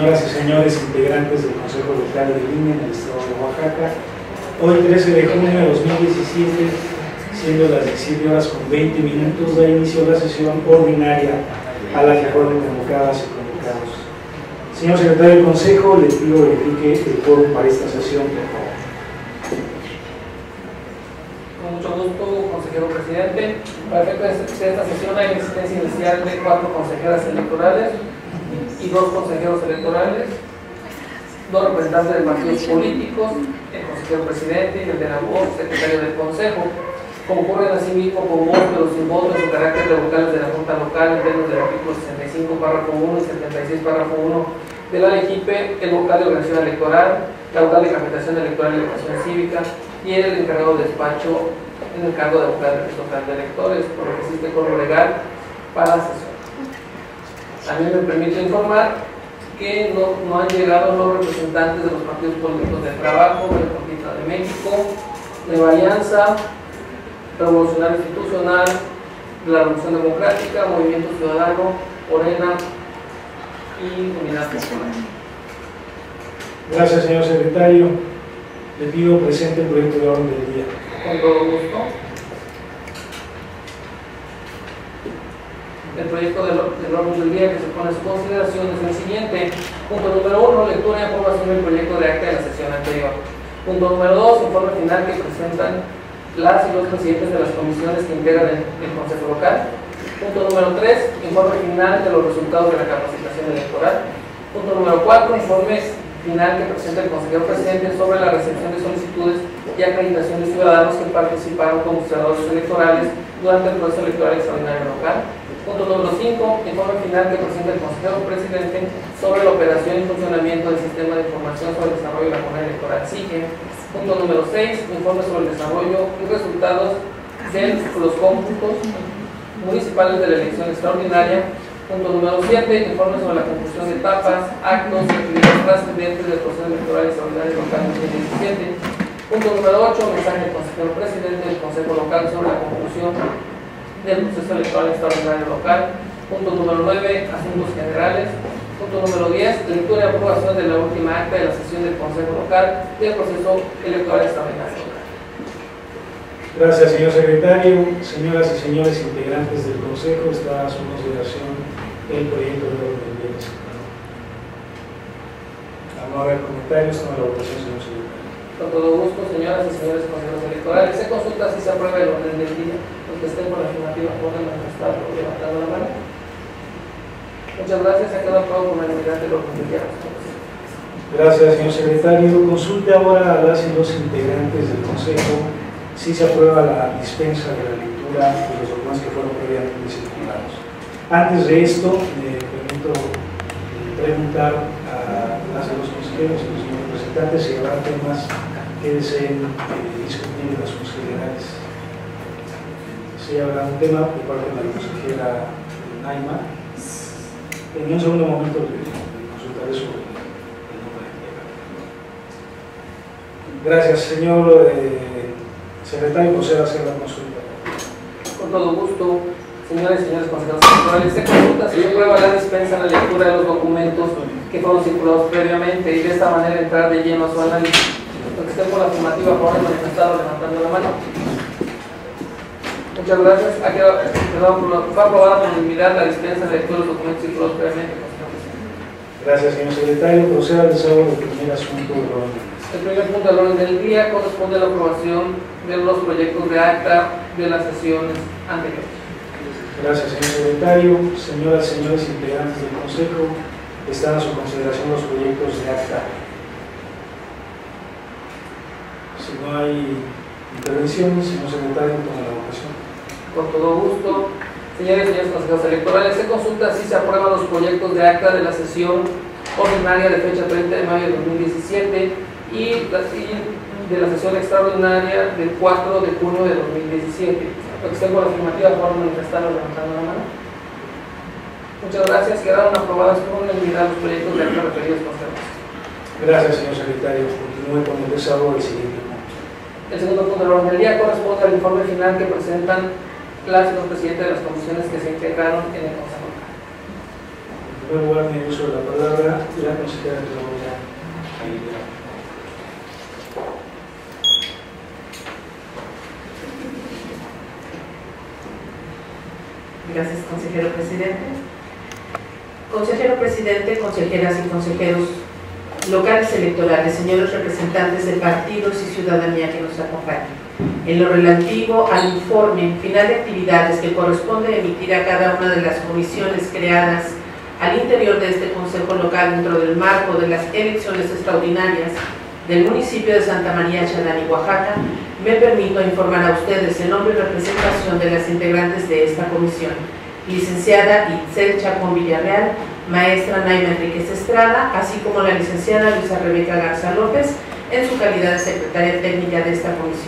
señoras y señores integrantes del Consejo Local de Línea en el estado de Oaxaca, hoy 13 de junio de 2017, siendo las 17:20, da inicio a la sesión ordinaria a la que fueron convocadas y convocados. Señor secretario del Consejo, le pido verifique el quórum para esta sesión, por favor. Con mucho gusto, consejero presidente. Para efecto de esta sesión hay existencia inicial de 4 consejeras electorales y 2 consejeros electorales, 2 representantes de partidos políticos, el consejero presidente y el de la voz, secretario del Consejo. Concurren asimismo con voz pero sin voto en su carácter de vocales de la Junta Local en términos del artículo 65, párrafo 1 y 76, párrafo 1 de la LEGIPE, el vocal de organización electoral, la vocal de capacitación electoral y educación cívica y el encargado de despacho en el cargo de vocal del registro local de electores, por lo que existe coro legal para la sesión. También me permito informar que no han llegado los representantes de los partidos políticos del Trabajo, del Partido de México, Nueva Alianza, Revolucionario Institucional, de la Revolución Democrática, Movimiento Ciudadano, Morena y Unidad Popular. Gracias, señor secretario. Le pido presente el proyecto de orden del día. Con todo gusto. El proyecto del orden del día que se pone a su consideración es el siguiente. Punto número 1, lectura y aprobación del proyecto de acta de la sesión anterior. Punto número 2, informe final que presentan las y los presidentes de las comisiones que integran el Consejo Local. Punto número 3, informe final de los resultados de la capacitación electoral. Punto número 4, informe final que presenta el consejero presidente sobre la recepción de solicitudes y acreditación de ciudadanos que participaron como observadores electorales durante el proceso electoral extraordinario local. Punto número 5, informe final que presenta el consejero presidente sobre la operación y funcionamiento del sistema de información sobre el desarrollo de la jornada electoral SIGE. Punto número 6, informe sobre el desarrollo y resultados de los cómputos municipales de la elección extraordinaria. Punto número 7, informe sobre la conclusión de etapas, actos y actividades trascendentes del proceso electoral extraordinario local 2017. Punto número 8, mensaje del consejero presidente del Consejo Local sobre la conclusión del proceso electoral extraordinario local. Punto número 9, asuntos generales. Punto número 10, lectura y aprobación de la última acta de la sesión del Consejo Local del proceso electoral extraordinario local. Gracias, señor secretario. Señoras y señores integrantes del Consejo, está a su consideración el proyecto de orden del día. Al no haber comentarios, toma la votación, señor secretario. Con todo gusto, señoras y señores consejeros electorales, se consulta si se aprueba el orden del día. Los que estén por la afirmativa pueden manifestarlo levantando la mano. Muchas gracias. Ha quedado aprobado por unanimidad del orden del día. Gracias, señor secretario. Consulte ahora a las y los integrantes del Consejo si se aprueba la dispensa de la lectura de los documentos que fueron previamente circulados. Antes de esto, me permito preguntar a las y los consejeros y los señores representantes si habrá temas que deseen discutir en las consideradas. Si habrá un tema por parte de la consejera Naima. En un segundo momento le consultaré sobre el nombre de tema. Gracias, señor secretario. Proceda a hacer la consulta. Con todo gusto, señores y señores consejeros electorales, se consulta si se aprueba la dispensa en la lectura de los documentos que fueron circulados previamente y de esta manera entrar de lleno a su análisis. Los que estén por la afirmativa, por favor, manifestado levantando la mano. Muchas gracias. Fue aprobada por unanimidad la dispensa de lectura de los documentos circulados previamente. Gracias, señor secretario. Proceda al desarrollo del primer asunto del orden. El primer punto del orden del día corresponde a la aprobación de los proyectos de acta de las sesiones anteriores. Gracias, señor secretario. Señoras y señores integrantes del Consejo, están a su consideración los proyectos de acta. Si no hay intervenciones, señor secretario, toma la votación. Con todo gusto. Señores y señores consejeros electorales, se consulta si se aprueban los proyectos de acta de la sesión ordinaria de fecha 30 de mayo de 2017 y de la sesión extraordinaria del 4 de junio de 2017. Lo que estén por la afirmativa, por favor, manifestarlo levantando la mano. Muchas gracias. Quedaron aprobadas por unanimidad los proyectos de acta referidos por ustedes. Gracias, señor secretario. Continúe con el desarrollo del siguiente punto. El segundo punto del orden del día corresponde al informe final que presentan las y los presidentes de las comisiones que se integraron en el Consejo. En primer lugar, tiene uso de la palabra la consejera Claudia Aguilera. Gracias, consejero presidente. Consejero presidente, consejeras y consejeros locales electorales, señores representantes de partidos y ciudadanía que nos acompañan. En lo relativo al informe final de actividades que corresponde emitir a cada una de las comisiones creadas al interior de este Consejo Local dentro del marco de las elecciones extraordinarias del municipio de Santa María Chalani, Oaxaca, me permito informar a ustedes en nombre y representación de las integrantes de esta comisión, licenciada Itzel Chacón Villarreal, maestra Naima Enríquez Estrada, así como la licenciada Luisa Rebeca Garza López, en su calidad de secretaria técnica de esta comisión.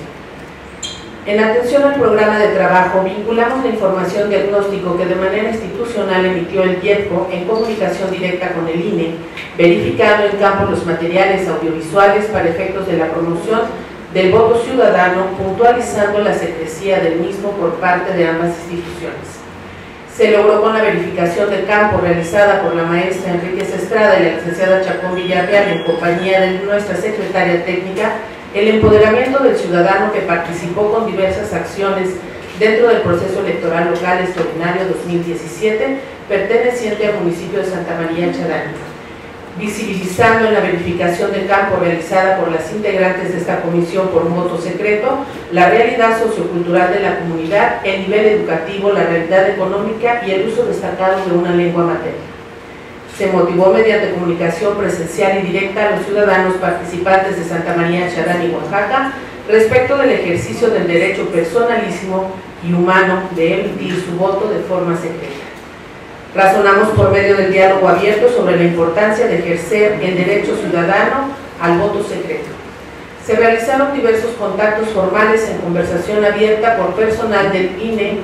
En atención al programa de trabajo, vinculamos la información diagnóstico que de manera institucional emitió el IEPCO en comunicación directa con el INE, verificando en campo los materiales audiovisuales para efectos de la promoción del voto ciudadano, puntualizando la secrecía del mismo por parte de ambas instituciones. Se logró con la verificación de campo realizada por la maestra Enríquez Estrada y la licenciada Chacón Villarreal en compañía de nuestra secretaria técnica, el empoderamiento del ciudadano que participó con diversas acciones dentro del proceso electoral local extraordinario 2017 perteneciente al municipio de Santa María Chalani, visibilizando en la verificación de campo realizada por las integrantes de esta comisión por un voto secreto, la realidad sociocultural de la comunidad, el nivel educativo, la realidad económica y el uso destacado de una lengua materna. Se motivó mediante comunicación presencial y directa a los ciudadanos participantes de Santa María Chalani, Oaxaca, respecto del ejercicio del derecho personalísimo y humano de emitir su voto de forma secreta. Razonamos por medio del diálogo abierto sobre la importancia de ejercer el derecho ciudadano al voto secreto. Se realizaron diversos contactos formales en conversación abierta por personal del INE,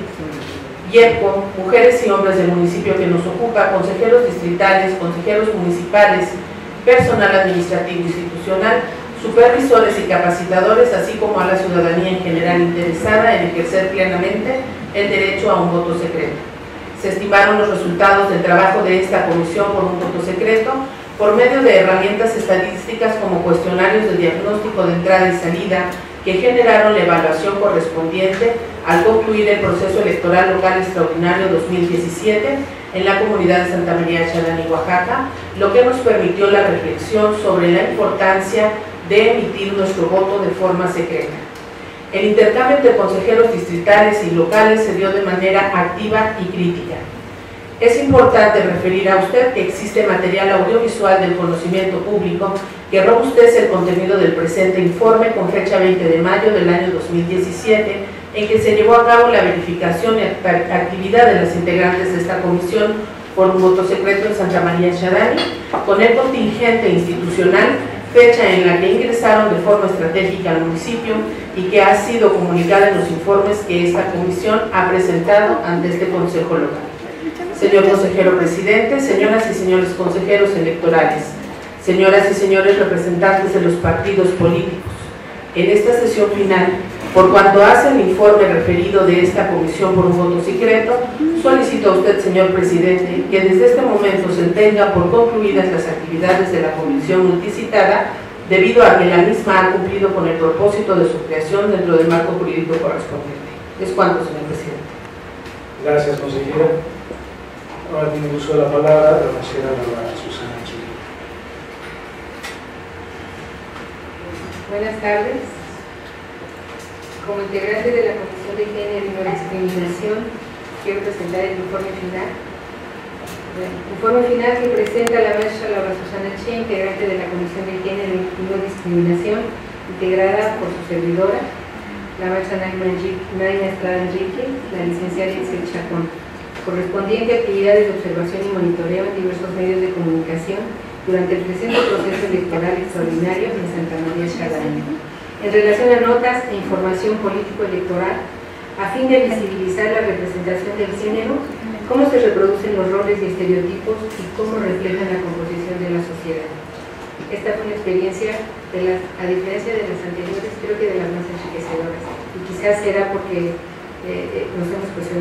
IEPCO, mujeres y hombres del municipio que nos ocupa, consejeros distritales, consejeros municipales, personal administrativo institucional, supervisores y capacitadores, así como a la ciudadanía en general interesada en ejercer plenamente el derecho a un voto secreto. Se estimaron los resultados del trabajo de esta comisión por un voto secreto por medio de herramientas estadísticas como cuestionarios de diagnóstico de entrada y salida que generaron la evaluación correspondiente al concluir el proceso electoral local extraordinario 2017 en la comunidad de Santa María Chalani, Oaxaca, lo que nos permitió la reflexión sobre la importancia de emitir nuestro voto de forma secreta. El intercambio entre consejeros distritales y locales se dio de manera activa y crítica. Es importante referir a usted que existe material audiovisual del conocimiento público que robustece el contenido del presente informe con fecha 20 de mayo del año 2017, en que se llevó a cabo la verificación y actividad de las integrantes de esta comisión por un voto secreto en Santa María Chalani, con el contingente institucional, fecha en la que ingresaron de forma estratégica al municipio y que ha sido comunicada en los informes que esta comisión ha presentado ante este Consejo Local. Señor consejero presidente, señoras y señores consejeros electorales, señoras y señores representantes de los partidos políticos, en esta sesión final, por cuanto hace el informe referido de esta comisión por un voto secreto, solicito a usted, señor presidente, que desde este momento se tenga por concluidas las actividades de la comisión multicitada, debido a que la misma ha cumplido con el propósito de su creación dentro del marco jurídico correspondiente. Es cuanto, señor presidente. Gracias, consejera. Ahora tiene uso de la palabra la consejera Susana Chile. Buenas tardes. Como integrante de la Comisión de Género y No Discriminación, quiero presentar el informe final. Informe final que presenta la maestra Laura Susana Chile, integrante de la Comisión de Género y No Discriminación, integrada por su servidora, la maestra Naima Estrada Enrique, la licenciada Itzel Chacón, correspondiente a actividades de observación y monitoreo en diversos medios de comunicación durante el presente proceso electoral extraordinario en Santa María Chalani, en relación a notas e información político-electoral, a fin de visibilizar la representación del género, cómo se reproducen los roles y estereotipos y cómo reflejan la composición de la sociedad. Esta fue una experiencia, a diferencia de las anteriores, creo que de las más enriquecedoras, y quizás será porque nos hemos cuestionado como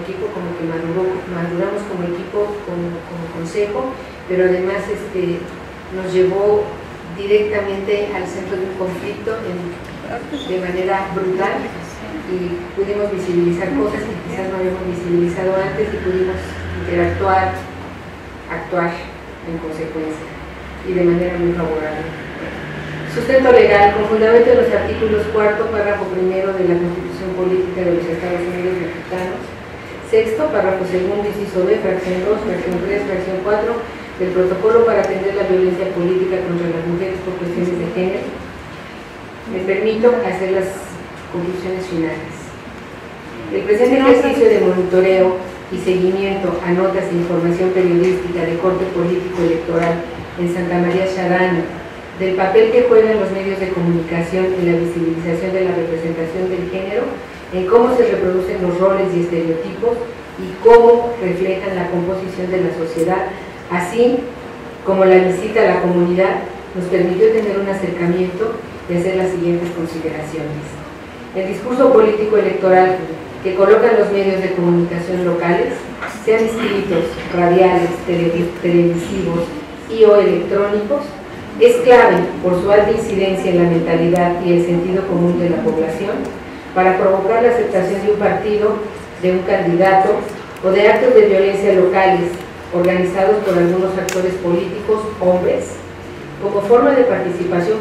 equipo, como que maduramos como equipo, como consejo, pero además nos llevó directamente al centro de un conflicto de manera brutal, y pudimos visibilizar cosas que quizás no habíamos visibilizado antes, y pudimos interactuar, actuar en consecuencia y de manera muy favorable. Sustento legal, con fundamento en los artículos 4º, párrafo 1º de la Constitución Política de los Estados Unidos Mexicanos, 6º, párrafo 2º, inciso B, fracción 2, fracción 3, fracción 4 del Protocolo para atender la violencia política contra las mujeres por cuestiones de género, me permito hacer las conclusiones finales. El presente ejercicio de monitoreo y seguimiento a notas e información periodística de corte político electoral en Santa María Xarano, del papel que juegan los medios de comunicación en la visibilización de la representación del género, en cómo se reproducen los roles y estereotipos y cómo reflejan la composición de la sociedad, así como la visita a la comunidad, nos permitió tener un acercamiento y hacer las siguientes consideraciones. El discurso político electoral que colocan los medios de comunicación locales, sean escritos, radiales, televisivos y o electrónicos, es clave por su alta incidencia en la mentalidad y el sentido común de la población para provocar la aceptación de un partido, de un candidato o de actos de violencia locales organizados por algunos actores políticos, hombres, como forma de participación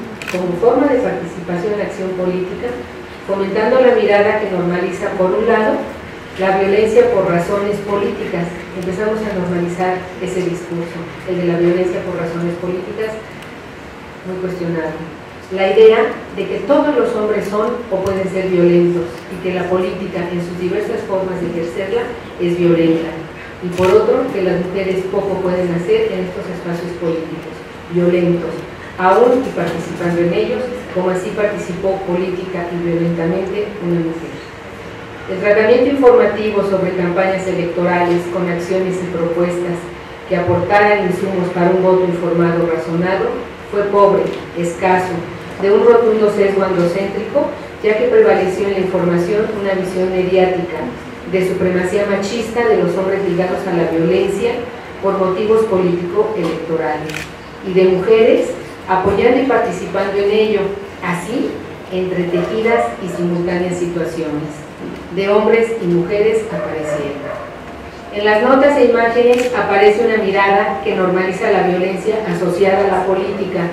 en la acción política, fomentando la mirada que normaliza, por un lado, la violencia por razones políticas. Empezamos a normalizar ese discurso, el de la violencia por razones políticas, muy cuestionable. La idea de que todos los hombres son o pueden ser violentos y que la política en sus diversas formas de ejercerla es violenta. Y por otro, que las mujeres poco pueden hacer en estos espacios políticos, violentos, aún y participando en ellos, como así participó política y violentamente una mujer. El tratamiento informativo sobre campañas electorales con acciones y propuestas que aportaran insumos para un voto informado razonado fue pobre, escaso, de un rotundo sesgo androcéntrico, ya que prevaleció en la información una visión mediática de supremacía machista de los hombres ligados a la violencia por motivos político-electorales, y de mujeres apoyando y participando en ello, así entretejidas y simultáneas situaciones de hombres y mujeres apareciendo. En las notas e imágenes aparece una mirada que normaliza la violencia asociada a la política.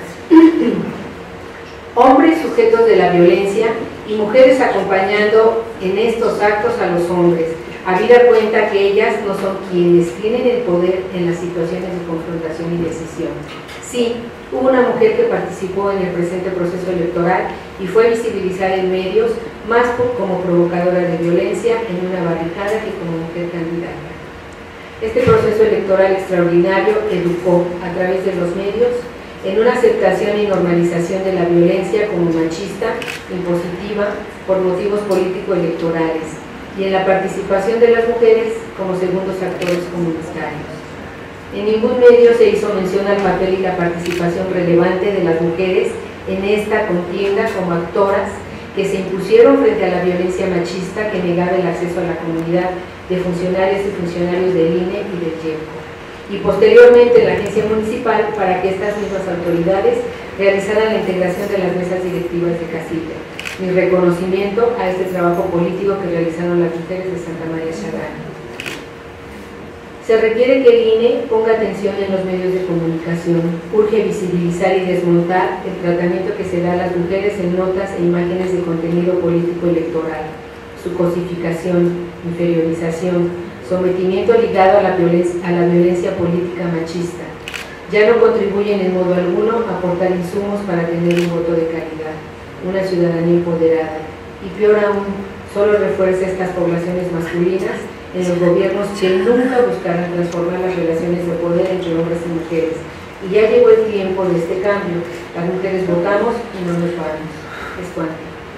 Hombres sujetos de la violencia y mujeres acompañando en estos actos a los hombres, habida cuenta que ellas no son quienes tienen el poder en las situaciones de confrontación y decisión. Sí, hubo una mujer que participó en el presente proceso electoral y fue visibilizada en medios más como provocadora de violencia en una barricada que como mujer candidata. Este proceso electoral extraordinario educó a través de los medios en una aceptación y normalización de la violencia como machista, impositiva, por motivos político-electorales, y en la participación de las mujeres como segundos actores comunitarios. En ningún medio se hizo mención al papel y la participación relevante de las mujeres en esta contienda como actoras que se impusieron frente a la violencia machista que negaba el acceso a la comunidad de funcionarias y funcionarios del INE y del IEPCO, y posteriormente la agencia municipal para que estas mismas autoridades realizaran la integración de las mesas directivas de Casilla. Mi reconocimiento a este trabajo político que realizaron las mujeres de Santa María Xarano. Se requiere que el INE ponga atención en los medios de comunicación, urge visibilizar y desmontar el tratamiento que se da a las mujeres en notas e imágenes de contenido político electoral, su cosificación, inferiorización, sometimiento ligado a la violencia política machista. Ya no contribuyen en modo alguno a aportar insumos para tener un voto de calidad, una ciudadanía empoderada, y peor aún, solo refuerza estas poblaciones masculinas en los gobiernos que nunca buscarán transformar las relaciones de poder entre hombres y mujeres. Y ya llegó el tiempo de este cambio. Las mujeres votamos y no nos vamos. Es cuanto.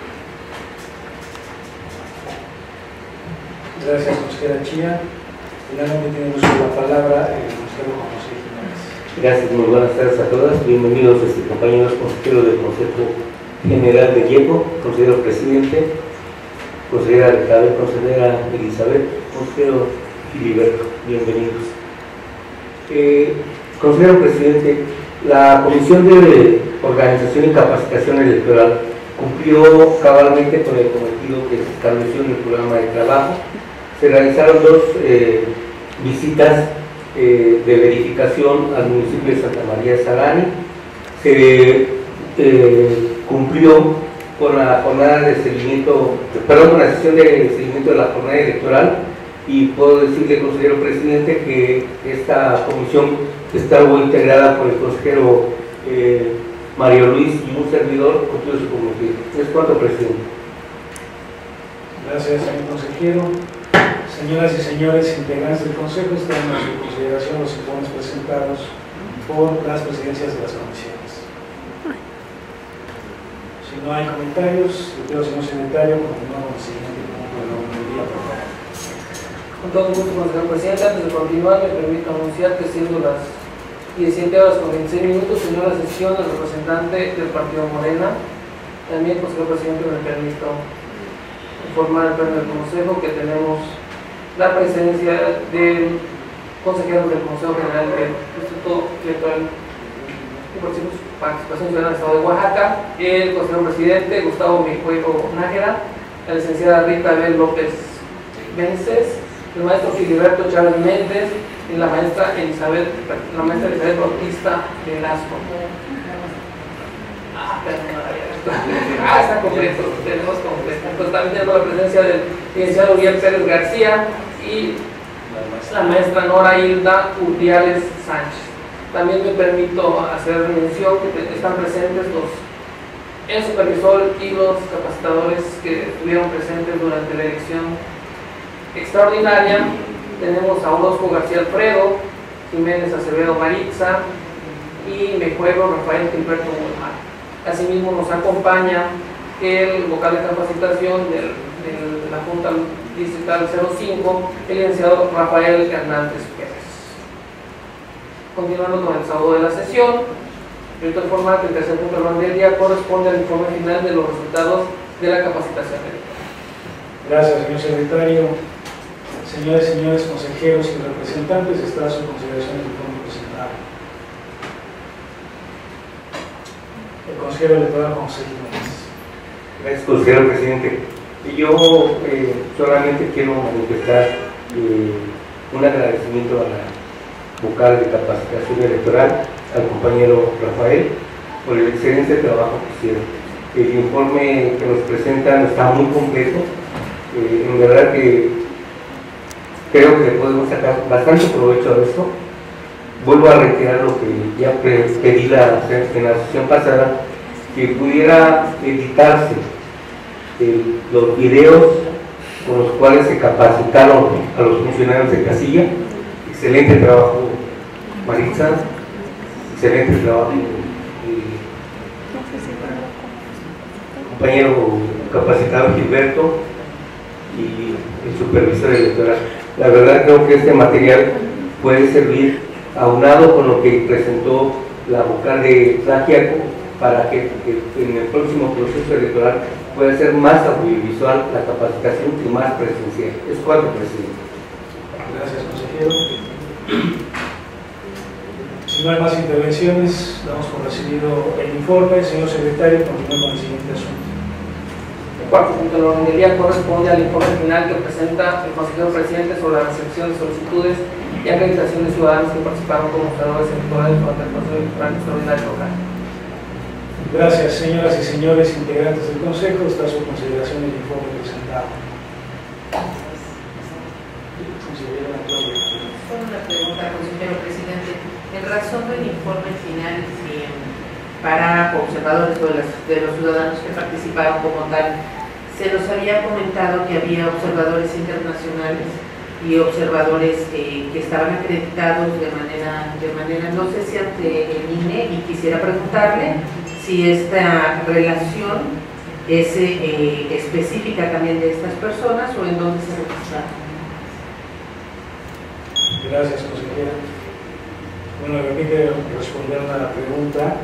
Gracias, consejera Chía. Finalmente tiene uso de la palabra el consejero José Jiménez. Gracias, muy buenas tardes a todas. Bienvenidos, compañeros consejeros del Consejo General de IEPCO, consejero presidente. consejera Alejandra, consejera Elizabeth, consejero Filiberto, bienvenidos. Consejero presidente, la Comisión de Organización y Capacitación Electoral cumplió cabalmente con el cometido que se estableció en el programa de trabajo. Se realizaron dos visitas de verificación al municipio de Santa María de Sarani. Se cumplió con la jornada de seguimiento, con la sesión de seguimiento de la jornada electoral, y puedo decirle, consejero presidente, que esta comisión estuvo integrada por el consejero Mario Luis y un servidor cumplió su cometido. Es cuanto, presidente. Gracias, señor consejero. Señoras y señores integrantes del Consejo, están a su consideración los informes presentados por las presidencias de las comisiones. Si no hay comentarios, le pido al señor secretario continuar con el siguiente punto del orden del día, por favor. Con todo gusto, consejero presidente, antes de continuar, me permito anunciar que siendo las 17:26, señora sesión del representante del partido Morena. También, consejero presidente, me permito informar al pleno del consejo que tenemos la presencia del consejero del Consejo General del Instituto Electoral y por Participación Ciudadana del Estado de Oaxaca, el consejero presidente Gustavo Mijuego Nájera, la licenciada Rita Abel López Vences, el maestro Filiberto Chávez Méndez y la maestra Elizabeth Bautista Velasco. Está completo, tenemos completo. Pues también tenemos la presencia del licenciado Uriel Pérez García y la maestra Nora Hilda Urdiales Sánchez. También me permito hacer mención que están presentes el supervisor y los capacitadores que estuvieron presentes durante la elección extraordinaria. Tenemos a Orozco García Alfredo, Jiménez Acevedo Maritza y Mejuego Rafael Gilberto Guzmán. Asimismo nos acompaña el vocal de capacitación de la Junta Distrital 05, el licenciado Rafael Hernández Pérez. Continuando con el sábado de la sesión, permito informar que el tercer punto del orden del día corresponde al informe final de los resultados de la capacitación electoral. Gracias, señor secretario. Señores y señores consejeros y representantes, está a su consideración el informe presentado. El consejero electoral José Jiménez. Gracias, consejero presidente. Yo solamente quiero manifestar un agradecimiento a la vocal de capacitación electoral, al compañero Rafael, por el excelente trabajo que hicieron. El informe que nos presentan está muy completo. En verdad que creo que le podemos sacar bastante provecho a esto. Vuelvo a reiterar lo que ya pedí en la sesión pasada, que pudiera editarse los videos con los cuales se capacitaron a los funcionarios de casilla. Excelente trabajo, Maritza, excelente trabajo, compañero capacitado Gilberto y el supervisor electoral. La verdad creo que este material puede servir aunado con lo que presentó la vocal de Tlaxiaco para que en el próximo proceso electoral pueda ser más audiovisual la capacitación y más presencial. Es cuanto, presidente. Gracias, consejero. Si no hay más intervenciones, damos por recibido el informe. Señor secretario, continúe con el siguiente asunto. El cuarto punto del orden del día corresponde al informe final que presenta el consejero presidente sobre la recepción de solicitudes y acreditación de ciudadanos que participaron como observadores electorales durante el proceso electoral extraordinario local. Gracias, señoras y señores integrantes del Consejo. Está a su consideración el informe presentado. Solo una pregunta, consejero presidente. En razón del informe final para observadores de los ciudadanos que participaron como tal, se nos había comentado que había observadores internacionales y observadores que estaban acreditados de manera, no sé si ante el INE, y quisiera preguntarle si esta relación es específica también de estas personas o en dónde se registraron. Gracias, consejera. Bueno, me permite responder a la pregunta.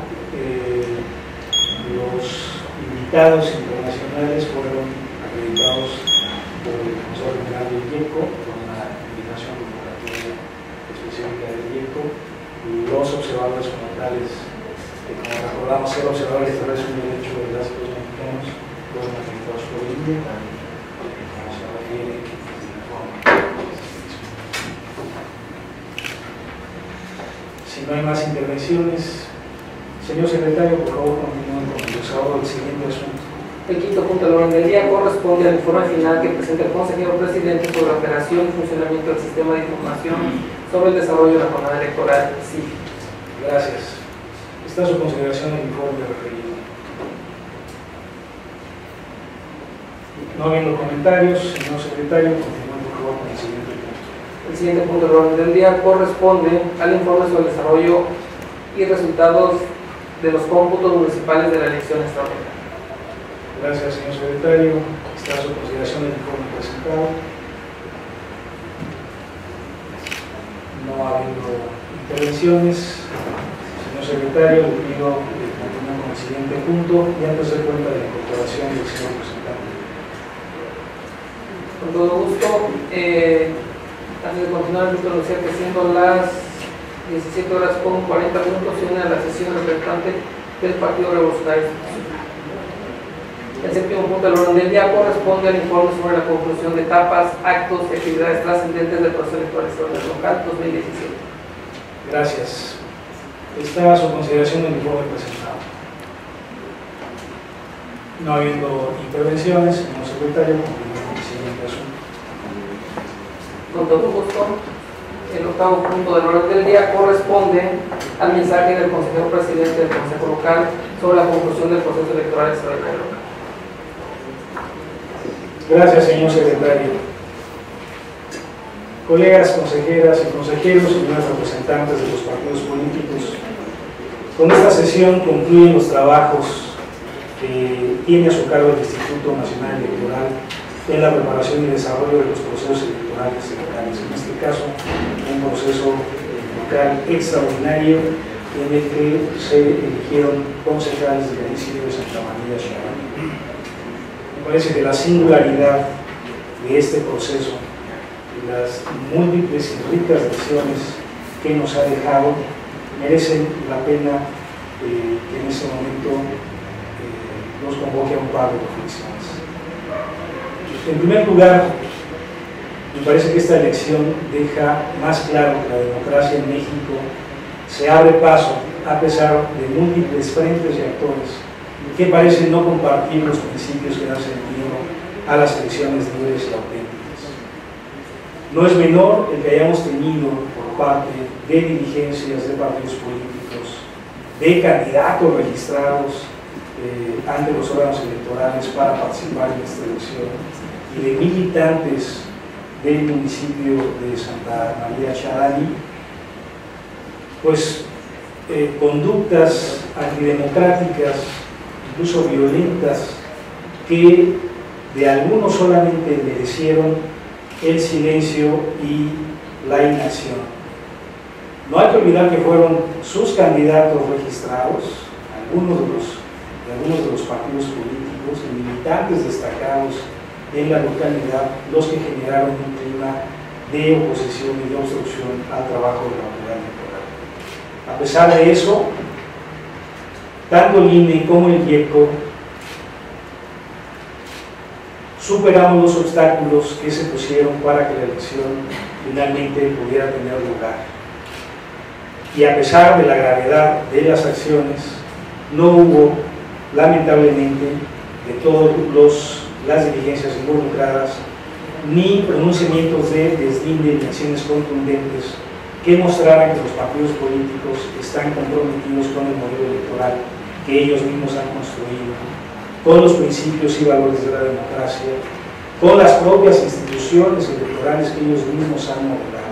Los invitados internacionales fueron acreditados por el responsable general del IECO, con la invitación corporativa específica del IECO, y los observadores como tales, que como recordamos, ser observador electoral es un derecho de las y los mexicanos, los acreditados por el INE, como se refiere en la forma. Si no hay más intervenciones, señor secretario, por favor, continúen con el desarrollo del siguiente asunto. El quinto punto del orden del día corresponde al informe final que presenta el consejero presidente sobre la operación y funcionamiento del sistema de información sobre el desarrollo de la jornada electoral. Sí. Gracias. Está a su consideración el informe referido. No habiendo comentarios, señor secretario, continúen por favor con el siguiente punto. El siguiente punto del orden del día corresponde al informe sobre el desarrollo y resultados de los cómputos municipales de la elección extraordinaria. Gracias, señor secretario. Está a su consideración el informe presentado. No habiendo intervenciones, señor secretario, le pido que continúe con el siguiente punto y antes de cuenta de la incorporación del señor representante. Con todo gusto, antes de continuar, quiero anunciar que siendo las 17:40 se une a la sesión representante del Partido Revolucionario Institucional. El séptimo punto del orden del día corresponde al informe sobre la conclusión de etapas, actos y actividades trascendentes del proceso electoral extraordinario local 2017. Gracias. Está a su consideración el informe presentado. No habiendo intervenciones, señor secretario, continuamos con el siguiente asunto. Con todo gusto, el octavo punto del orden del día corresponde al mensaje del consejero presidente del Consejo Local sobre la conclusión del proceso electoral extraordinario local. Gracias, señor secretario. Colegas consejeras y consejeros, señores representantes de los partidos políticos, con esta sesión concluyen los trabajos que tiene a su cargo el Instituto Nacional Electoral en la preparación y desarrollo de los procesos electorales locales. En este caso, un proceso local extraordinario en el que se eligieron concejales del municipio de Santa María Xarani. Me parece que la singularidad de este proceso y las múltiples y ricas lecciones que nos ha dejado merecen la pena que en este momento nos convoque a un par de reflexiones. En primer lugar, me parece que esta elección deja más claro que la democracia en México se abre paso a pesar de múltiples frentes y actores que parecen no compartir los principios que dan sentido a las elecciones libres y auténticas. No es menor el que hayamos tenido por parte de dirigencias de partidos políticos, de candidatos registrados ante los órganos electorales para participar en esta elección y de militantes del municipio de Santa María Xarani, pues conductas antidemocráticas, incluso violentas, que de algunos solamente merecieron el silencio y la inacción. No hay que olvidar que fueron sus candidatos registrados, algunos de los partidos políticos y militantes destacados en la localidad, los que generaron un clima de oposición y de obstrucción al trabajo de la autoridad electoral. A pesar de eso, tanto el INE como el IECO superamos los obstáculos que se pusieron para que la elección finalmente pudiera tener lugar. Y a pesar de la gravedad de las acciones, no hubo, lamentablemente, de todas las dirigencias involucradas, ni pronunciamientos de deslinde ni acciones contundentes que mostraran que los partidos políticos están comprometidos con el modelo electoral que ellos mismos han construido, con los principios y valores de la democracia, con las propias instituciones electorales que ellos mismos han modelado.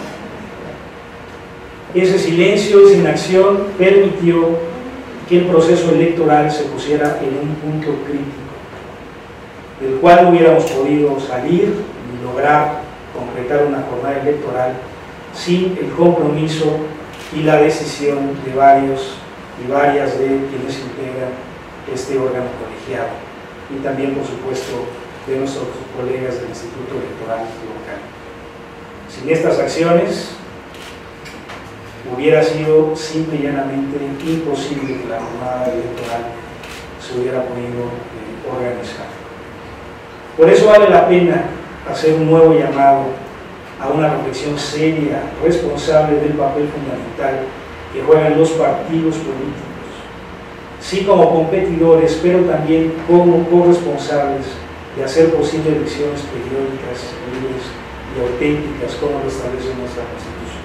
Ese silencio, esa inacción, permitió que el proceso electoral se pusiera en un punto crítico, del cual no hubiéramos podido salir ni lograr concretar una jornada electoral sin el compromiso y la decisión de varios y varias de quienes integran este órgano colegiado, y también, por supuesto, de nuestros colegas del Instituto Electoral local. Sin estas acciones, hubiera sido simple y llanamente imposible que la jornada electoral se hubiera podido organizar. Por eso vale la pena hacer un nuevo llamado a una reflexión seria, responsable del papel fundamental que juegan los partidos políticos, sí como competidores, pero también como corresponsables de hacer posible elecciones periódicas, libres y auténticas, como lo establece nuestra Constitución.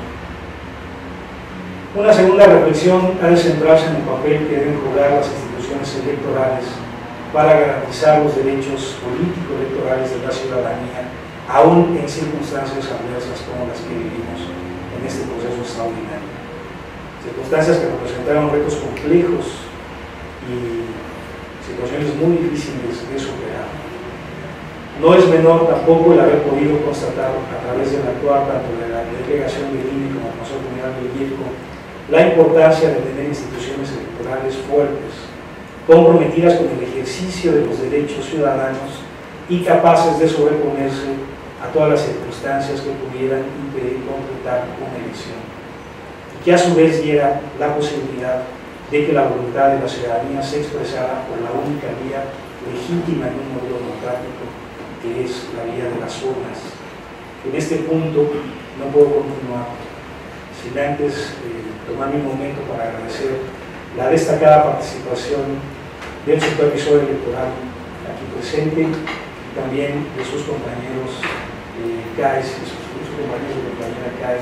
Una segunda reflexión ha de centrarse en el papel que deben jugar las instituciones electorales para garantizar los derechos político-electorales de la ciudadanía, aún en circunstancias adversas como las que vivimos en este proceso extraordinario. Circunstancias que representaron retos complejos y situaciones muy difíciles de superar. No es menor tampoco el haber podido constatar a través del actuar tanto de la delegación del INE como del Consejo General del IECO la importancia de tener instituciones electorales fuertes, comprometidas con el ejercicio de los derechos ciudadanos y capaces de sobreponerse a todas las circunstancias que pudieran impedir concretar una elección, y que a su vez diera la posibilidad de que la voluntad de la ciudadanía se expresara por la única vía legítima en un modelo democrático, que es la vía de las urnas. En este punto no puedo continuar sin antes tomarme un momento para agradecer la destacada participación del supervisor electoral aquí presente y también de sus compañeros CAES y sus compañeros de compañera CAE,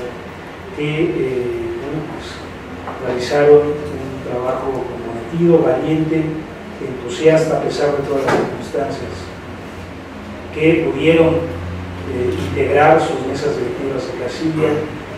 que realizaron un trabajo comprometido, valiente, entusiasta a pesar de todas las circunstancias, que pudieron integrar sus mesas directivas de casilla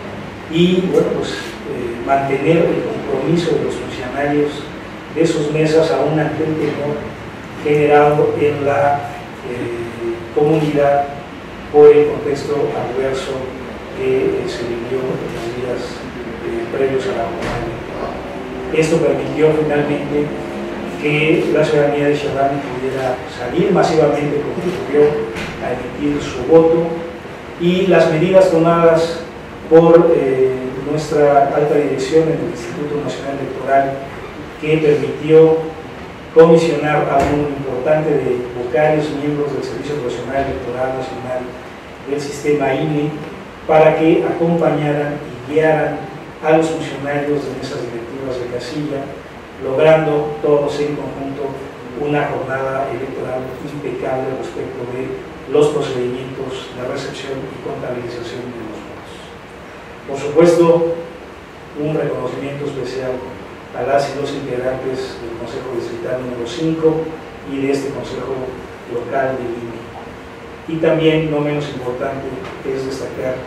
y mantener el compromiso de los funcionarios de sus mesas aún ante el temor generado en la comunidad por el contexto adverso que se vivió en los días previos a la jornada electoral. Esto permitió finalmente que la ciudadanía de Xerani pudiera salir masivamente, como ocurrió, a emitir su voto, y las medidas tomadas por nuestra alta dirección en el Instituto Nacional Electoral, que permitió comisionar a un número importante de vocarios miembros del Servicio Profesional Electoral Nacional del sistema INE para que acompañaran y guiaran a los funcionarios de mesas directivas de casilla, logrando todos en conjunto una jornada electoral impecable respecto de los procedimientos de recepción y contabilización de los votos. Por supuesto, un reconocimiento especial a las y los integrantes del Consejo Distrital número 5 y de este Consejo Local de INE. Y también, no menos importante, es destacar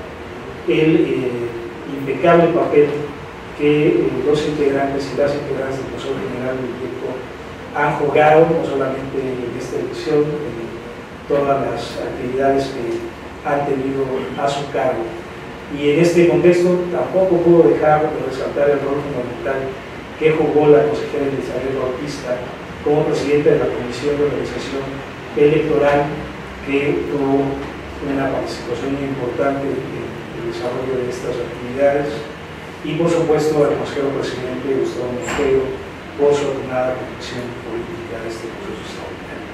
el impecable papel que los integrantes y las integrantes del Consejo General del IECO han jugado, no solamente en esta elección, en todas las actividades que han tenido a su cargo. Y en este contexto tampoco puedo dejar de resaltar el rol fundamental que jugó la consejera Elizabeth Bautista como presidenta de la Comisión de Organización Electoral, que tuvo una participación muy importante en el desarrollo de estas actividades, y por supuesto al consejero presidente Gustavo Montero por su ordenada conducción política de este proceso extraordinario.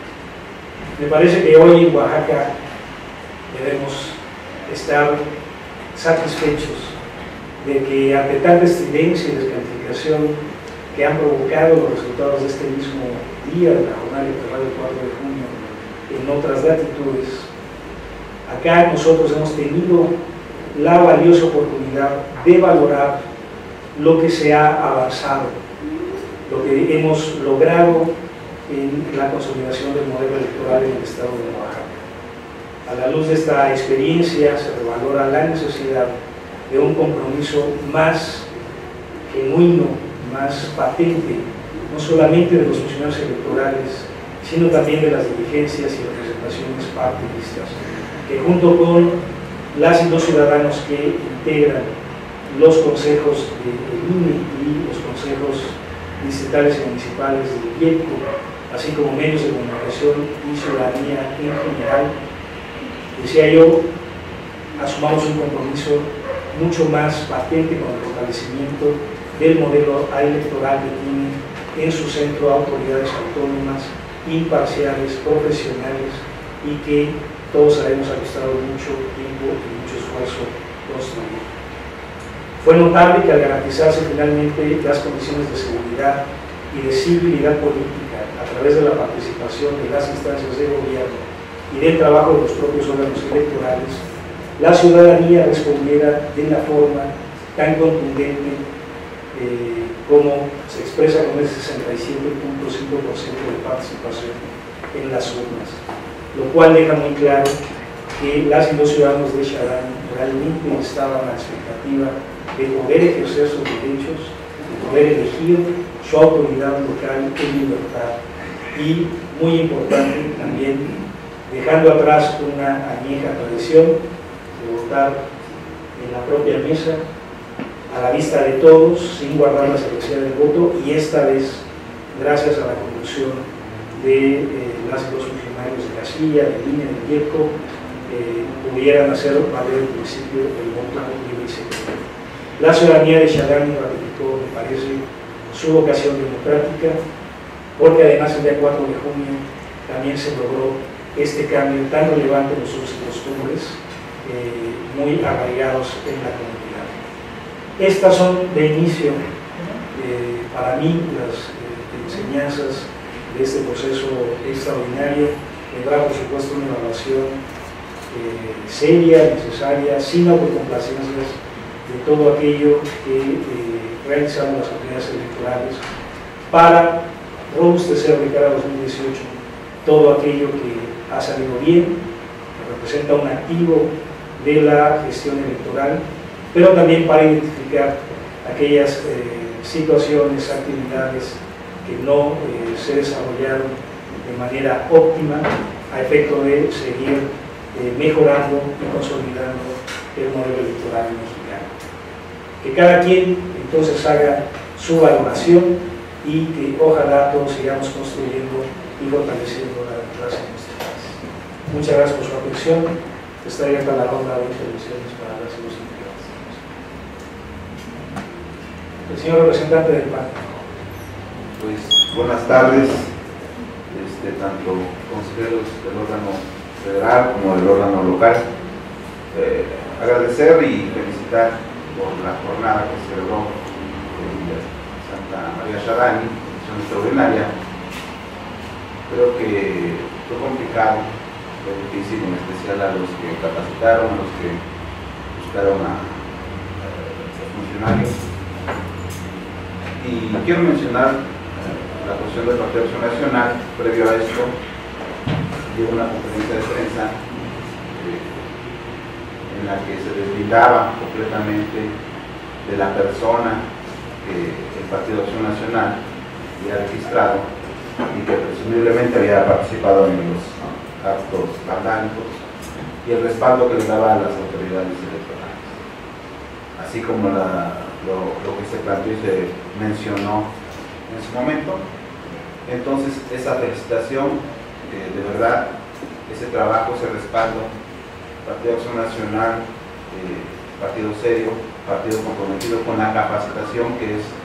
Me parece que hoy en Oaxaca debemos estar satisfechos de que ante tanta estridencia y descalificación que han provocado los resultados de este mismo día de la jornada electoral del 4 de junio en otras latitudes, acá nosotros hemos tenido la valiosa oportunidad de valorar lo que se ha avanzado, lo que hemos logrado en la consolidación del modelo electoral en el estado de Oaxaca. A la luz de esta experiencia se revalora la necesidad de un compromiso más genuino, más patente, no solamente de los funcionarios electorales, sino también de las dirigencias y representaciones partidistas, que junto con las y los ciudadanos que integran los consejos del INE y los consejos distritales y municipales del IECO así como medios de comunicación y ciudadanía en general, decía yo, asumamos un compromiso mucho más patente con el fortalecimiento del modelo electoral que tienen en su centro autoridades autónomas, imparciales, profesionales y que todos sabemos ha costado mucho tiempo y mucho esfuerzo construir. Fue notable que al garantizarse finalmente las condiciones de seguridad y de civilidad política a través de la participación de las instancias de gobierno y del trabajo de los propios órganos electorales, la ciudadanía respondiera de la forma tan contundente como se expresa con el 67.5% de participación en las urnas, lo cual deja muy claro que las y los ciudadanos de Xarán realmente estaban a la expectativa de poder ejercer sus derechos, de poder elegir su autoridad local en libertad y, muy importante también, dejando atrás una añeja tradición de votar en la propia mesa a la vista de todos, sin guardar la secrecía del voto, y esta vez, gracias a la conducción de las y los funcionarios de casilla, de línea, de IECO, pudieran hacer valer el principio del voto libre y secreto. La ciudadanía de Xarán ratificó, me parece, su vocación democrática, porque además el día 4 de junio también se logró este cambio tan relevante en los usos y costumbres, muy arraigados en la comunidad. Estas son de inicio, para mí, las enseñanzas de este proceso extraordinario. Tendrá, por supuesto, una evaluación seria, necesaria, sin autocomplacencias de todo aquello que realizaron las autoridades electorales para robustecer de cara a 2018 todo aquello que ha salido bien, que representa un activo de la gestión electoral, pero también para identificar aquellas situaciones, actividades que no se desarrollaron de manera óptima a efecto de seguir mejorando y consolidando el modelo electoral mexicano. Que cada quien entonces haga su valoración y que ojalá todos sigamos construyendo y fortaleciendo la democracia en nuestro país. Muchas gracias por su atención. Está abierta la ronda de intervenciones para las y los integrantes. El señor representante del PAN. Pues buenas tardes, tanto consejeros del órgano federal como del órgano local. Agradecer y felicitar por la jornada que se celebró en Santa María Xarán, sesión extraordinaria. Creo que fue complicado, fue difícil, en especial a los que capacitaron, a los que buscaron a los funcionarios. Y quiero mencionar la cuestión del Partido Acción Nacional. Previo a esto, dio una conferencia de prensa en la que se deslindaba completamente de la persona que el Partido Acción Nacional había registrado y que presumiblemente había participado en los actos vandálicos, y el respaldo que le daba a las autoridades electorales, así como lo que se planteó y se mencionó en su momento. Entonces, esa felicitación, de verdad, ese trabajo, ese respaldo, Partido Acción Nacional, partido serio, partido comprometido con la capacitación, que es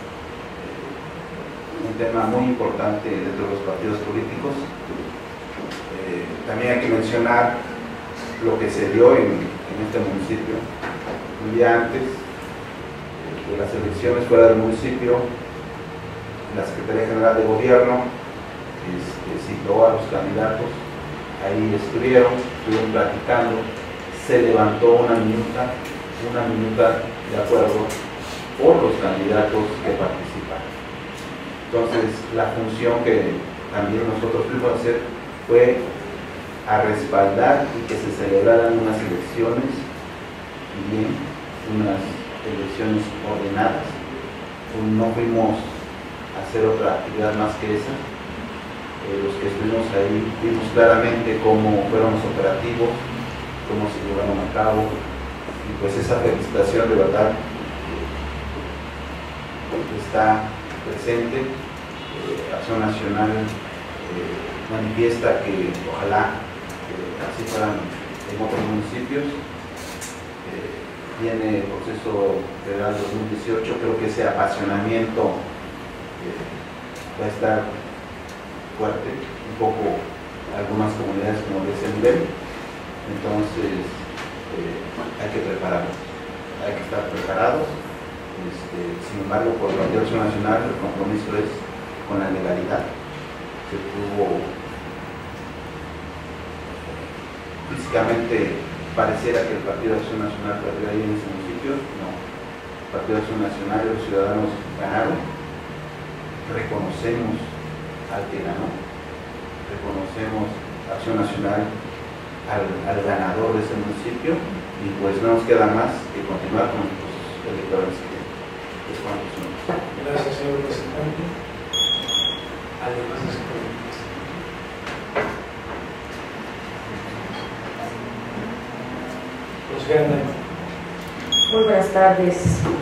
un tema muy importante dentro de los partidos políticos. También hay que mencionar lo que se dio en este municipio un día antes de las elecciones fuera del municipio. La Secretaría General de Gobierno citó a los candidatos, ahí estuvieron platicando, se levantó una minuta de acuerdo por los candidatos que participaron. Entonces, la función que también nosotros pudimos hacer fue a respaldar y que se celebraran unas elecciones bien, unas elecciones ordenadas. No fuimos a hacer otra actividad más que esa. Los que estuvimos ahí vimos claramente cómo fueron los operativos, cómo se llevaron a cabo, y pues esa felicitación de verdad está presente. Acción Nacional manifiesta que ojalá así fueran en otros municipios. Viene el proceso federal 2018, creo que ese apasionamiento va a estar fuerte, un poco algunas comunidades como de ese nivel, entonces hay que prepararnos, hay que estar preparados. Sin embargo, por la Partido Acción Nacional el compromiso es con la legalidad. Se tuvo físicamente, pareciera que el Partido Acción Nacional perdió ahí en ese municipio. No, el Partido Acción Nacional y los ciudadanos ganaron. Reconocemos al que ganó, reconocemos Acción Nacional al ganador de ese municipio, y pues no nos queda más que continuar con los electores que es cuanto son. Gracias, señor representante. Además de su pregunta. Muy buenas tardes.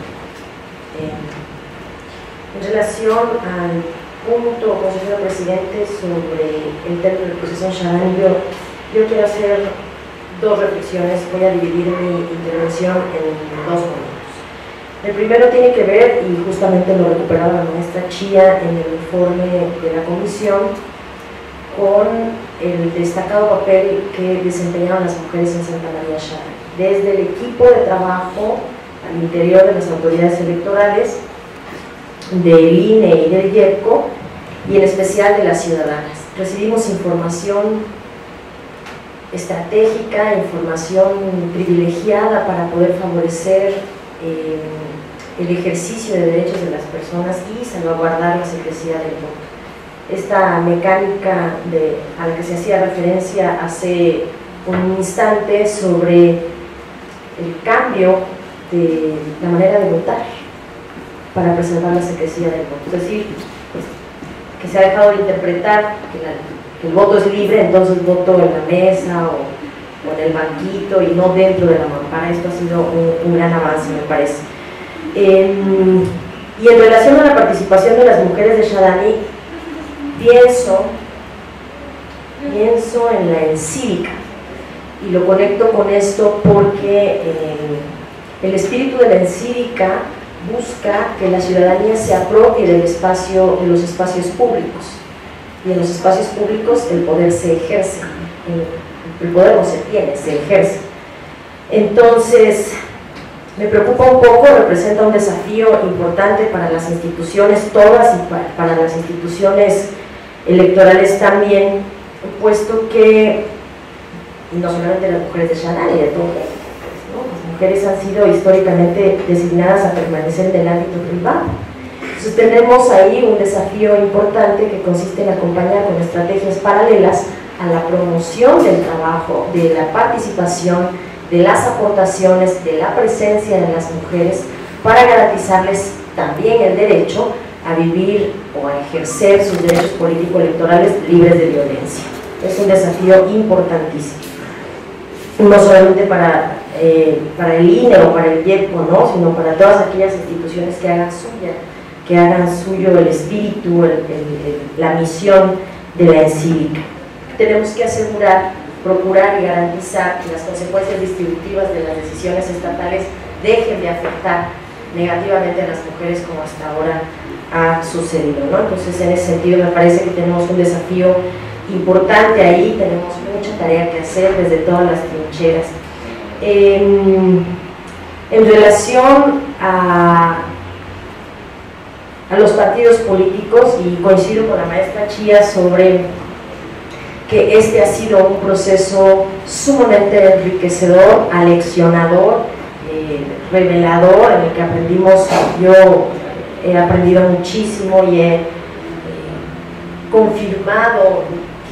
En relación al punto, consejero presidente, sobre el término de posesión Shadani, yo quiero hacer dos reflexiones. Voy a dividir mi intervención en dos momentos. El primero tiene que ver, y justamente lo recuperaba la maestra Chía en el informe de la comisión, con el destacado papel que desempeñaron las mujeres en Santa María Shadani, desde el equipo de trabajo al interior de las autoridades electorales, del INE y del IEPCO, y en especial de las ciudadanas. Recibimos información estratégica, información privilegiada para poder favorecer el ejercicio de derechos de las personas y salvaguardar la secrecía del voto. Esta mecánica a la que se hacía referencia hace un instante sobre el cambio de la manera de votar para preservar la secrecía del voto. Es decir, que se ha dejado de interpretar que el voto es libre, entonces voto en la mesa o en el banquito y no dentro de la mampara. Esto ha sido un gran avance, me parece. Y en relación a la participación de las mujeres de Shadani, pienso en la encívica, y lo conecto con esto porque el espíritu de la encívica busca que la ciudadanía se apropie de los espacios públicos, y en los espacios públicos el poder se ejerce, el poder no se tiene, se ejerce. Entonces, me preocupa un poco, representa un desafío importante para las instituciones todas y para las instituciones electorales también, puesto que, y no solamente las mujeres de Shadani, de todo México, ¿no? Las mujeres han sido históricamente designadas a permanecer en el ámbito privado. Entonces tenemos ahí un desafío importante que consiste en acompañar con estrategias paralelas a la promoción del trabajo, de la participación, de las aportaciones, de la presencia de las mujeres, para garantizarles también el derecho a vivir o a ejercer sus derechos político-electorales libres de violencia. Es un desafío importantísimo, no solamente para el INE o para el IEPCO, ¿no?, sino para todas aquellas instituciones que hagan suyo el espíritu, la misión de la encívica. Tenemos que asegurar, procurar y garantizar que las consecuencias distributivas de las decisiones estatales dejen de afectar negativamente a las mujeres como hasta ahora ha sucedido, ¿no? Entonces, en ese sentido me parece que tenemos un desafío importante ahí, tenemos mucha tarea que hacer desde todas las trincheras. En relación a los partidos políticos, y coincido con la maestra Chía sobre que este ha sido un proceso sumamente enriquecedor, aleccionador, revelador, en el que aprendimos. Yo he aprendido muchísimo y he confirmado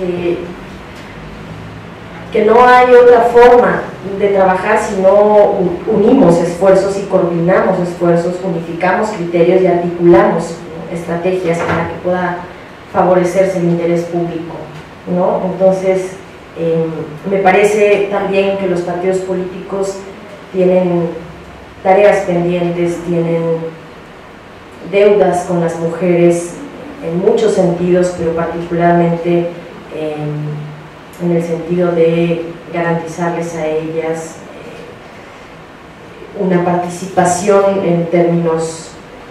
que no hay otra forma de trabajar si no unimos esfuerzos y coordinamos esfuerzos, unificamos criterios y articulamos, ¿no?, estrategias para que pueda favorecerse el interés público, ¿no? Entonces, me parece también que los partidos políticos tienen tareas pendientes, tienen deudas con las mujeres en muchos sentidos, pero particularmente en el sentido de garantizarles a ellas una participación en términos,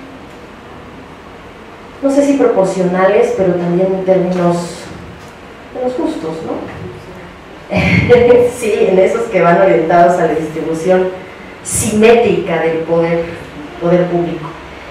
no sé si proporcionales, pero también en términos justos, ¿no? Sí, en esos que van orientados a la distribución simétrica del poder público.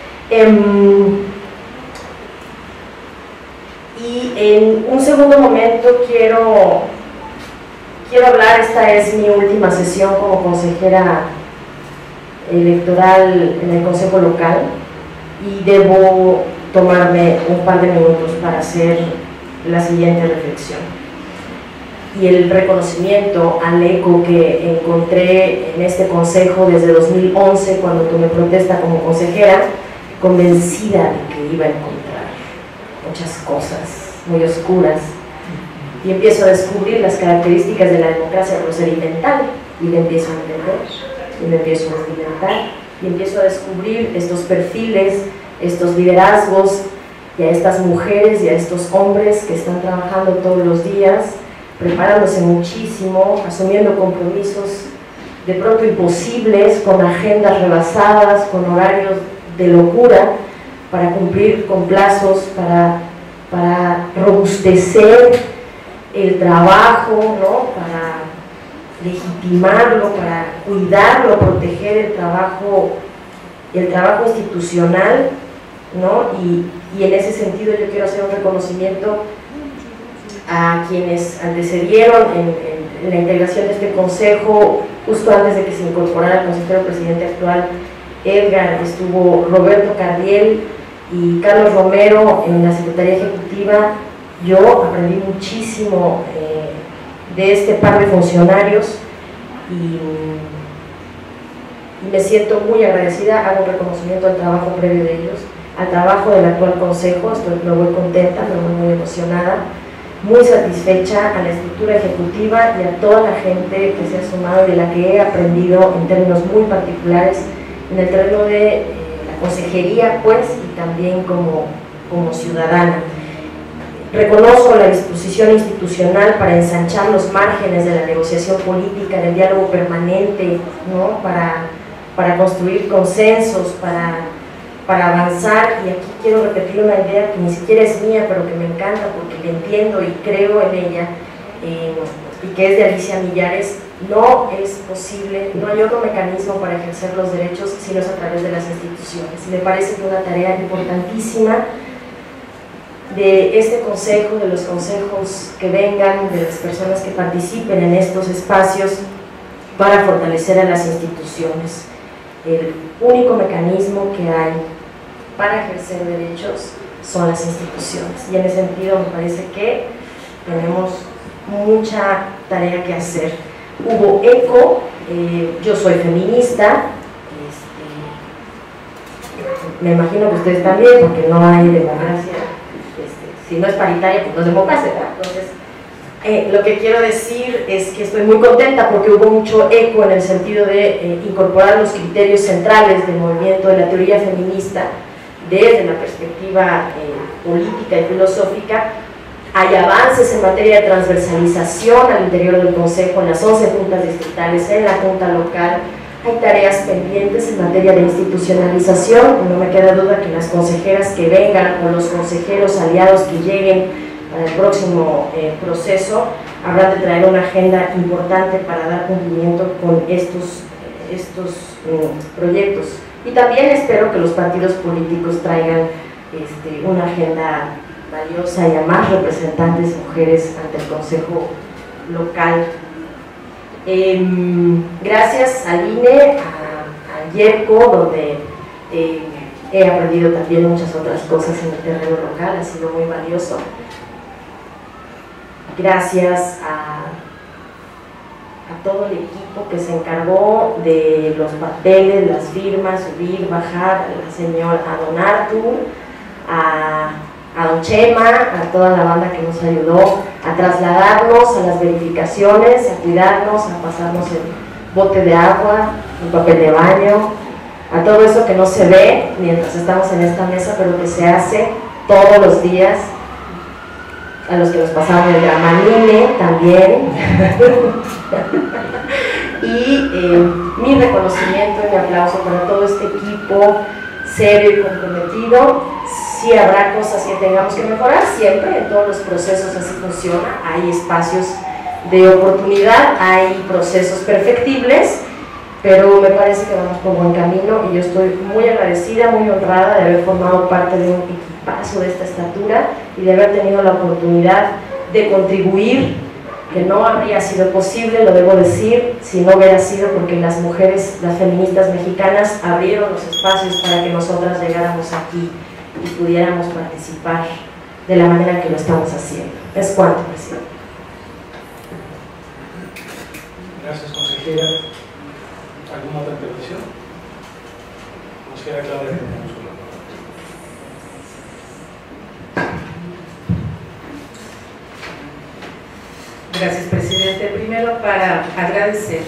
Y en un segundo momento quiero hablar, esta es mi última sesión como consejera electoral en el Consejo Local y debo tomarme un par de minutos para hacer la siguiente reflexión. Y el reconocimiento al eco que encontré en este consejo desde 2011, cuando tomé protesta como consejera, convencida de que iba a encontrar muchas cosas muy oscuras, y empiezo a descubrir las características de la democracia procedimental, y le empiezo a entender, y me empiezo a experimentar, y empiezo a descubrir estos perfiles, estos liderazgos, y a estas mujeres y a estos hombres que están trabajando todos los días, preparándose muchísimo, asumiendo compromisos de pronto imposibles, con agendas rebasadas, con horarios de locura, para cumplir con plazos, para robustecer el trabajo, ¿no? Para legitimarlo, para cuidarlo, proteger el trabajo institucional, ¿no? Y en ese sentido yo quiero hacer un reconocimiento a quienes antecedieron en la integración de este consejo. Justo antes de que se incorporara el consejero presidente actual Edgar, estuvo Roberto Cardiel y Carlos Romero en la Secretaría Ejecutiva. Yo aprendí muchísimo de este par de funcionarios y me siento muy agradecida. Hago un reconocimiento al trabajo previo de ellos, al trabajo del actual consejo. Me voy contenta, me voy muy emocionada, muy satisfecha, a la estructura ejecutiva y a toda la gente que se ha sumado y de la que he aprendido en términos muy particulares en el terreno de la consejería, pues, y también como ciudadana. Reconozco la disposición institucional para ensanchar los márgenes de la negociación política, del diálogo permanente, ¿no? Para construir consensos, para avanzar. Y aquí quiero repetir una idea que ni siquiera es mía, pero que me encanta porque la entiendo y creo en ella, y que es de Alicia Millares. No es posible, no hay otro mecanismo para ejercer los derechos si no es a través de las instituciones. Y me parece que una tarea importantísima de este consejo, de los consejos que vengan, de las personas que participen en estos espacios, para fortalecer a las instituciones. El único mecanismo que hay para ejercer derechos son las instituciones, y en ese sentido me parece que tenemos mucha tarea que hacer. Hubo eco, yo soy feminista, me imagino que ustedes también, porque no hay democracia, si no es paritaria, pues no es democracia, ¿verdad? Entonces, lo que quiero decir es que estoy muy contenta porque hubo mucho eco en el sentido de incorporar los criterios centrales del movimiento de la teoría feminista desde la perspectiva política y filosófica. Hay avances en materia de transversalización al interior del Consejo, en las 11 juntas distritales, en la junta local. Hay tareas pendientes en materia de institucionalización. No me queda duda que las consejeras que vengan o los consejeros aliados que lleguen para el próximo proceso habrán de traer una agenda importante para dar cumplimiento con estos proyectos. Y también espero que los partidos políticos traigan una agenda valiosa y a más representantes mujeres ante el Consejo Local. Gracias al INE, a YEPCO, donde he aprendido también muchas otras cosas en el terreno local, ha sido muy valioso. Gracias a todo el equipo que se encargó de los papeles, las firmas, subir, bajar, al señor Don Artur, a Don Chema, a toda la banda que nos ayudó a trasladarnos a las verificaciones, a cuidarnos, a pasarnos el bote de agua, el papel de baño, a todo eso que no se ve mientras estamos en esta mesa, pero que se hace todos los días, a los que nos pasaron el Dramanine también, y mi reconocimiento y mi aplauso para todo este equipo serio y comprometido. Sí habrá cosas que tengamos que mejorar, siempre, en todos los procesos así funciona, hay espacios de oportunidad, hay procesos perfectibles, pero me parece que vamos por buen camino y yo estoy muy agradecida, muy honrada de haber formado parte de un equipazo de esta estatura y de haber tenido la oportunidad de contribuir, que no habría sido posible, lo debo decir, si no hubiera sido porque las mujeres, las feministas mexicanas abrieron los espacios para que nosotras llegáramos aquí y pudiéramos participar de la manera que lo estamos haciendo. Es cuanto, presidente. Gracias, consejera. ¿Alguna otra intervención? Consejera Claudia, tenemos una. Gracias, presidente. Primero, para agradecer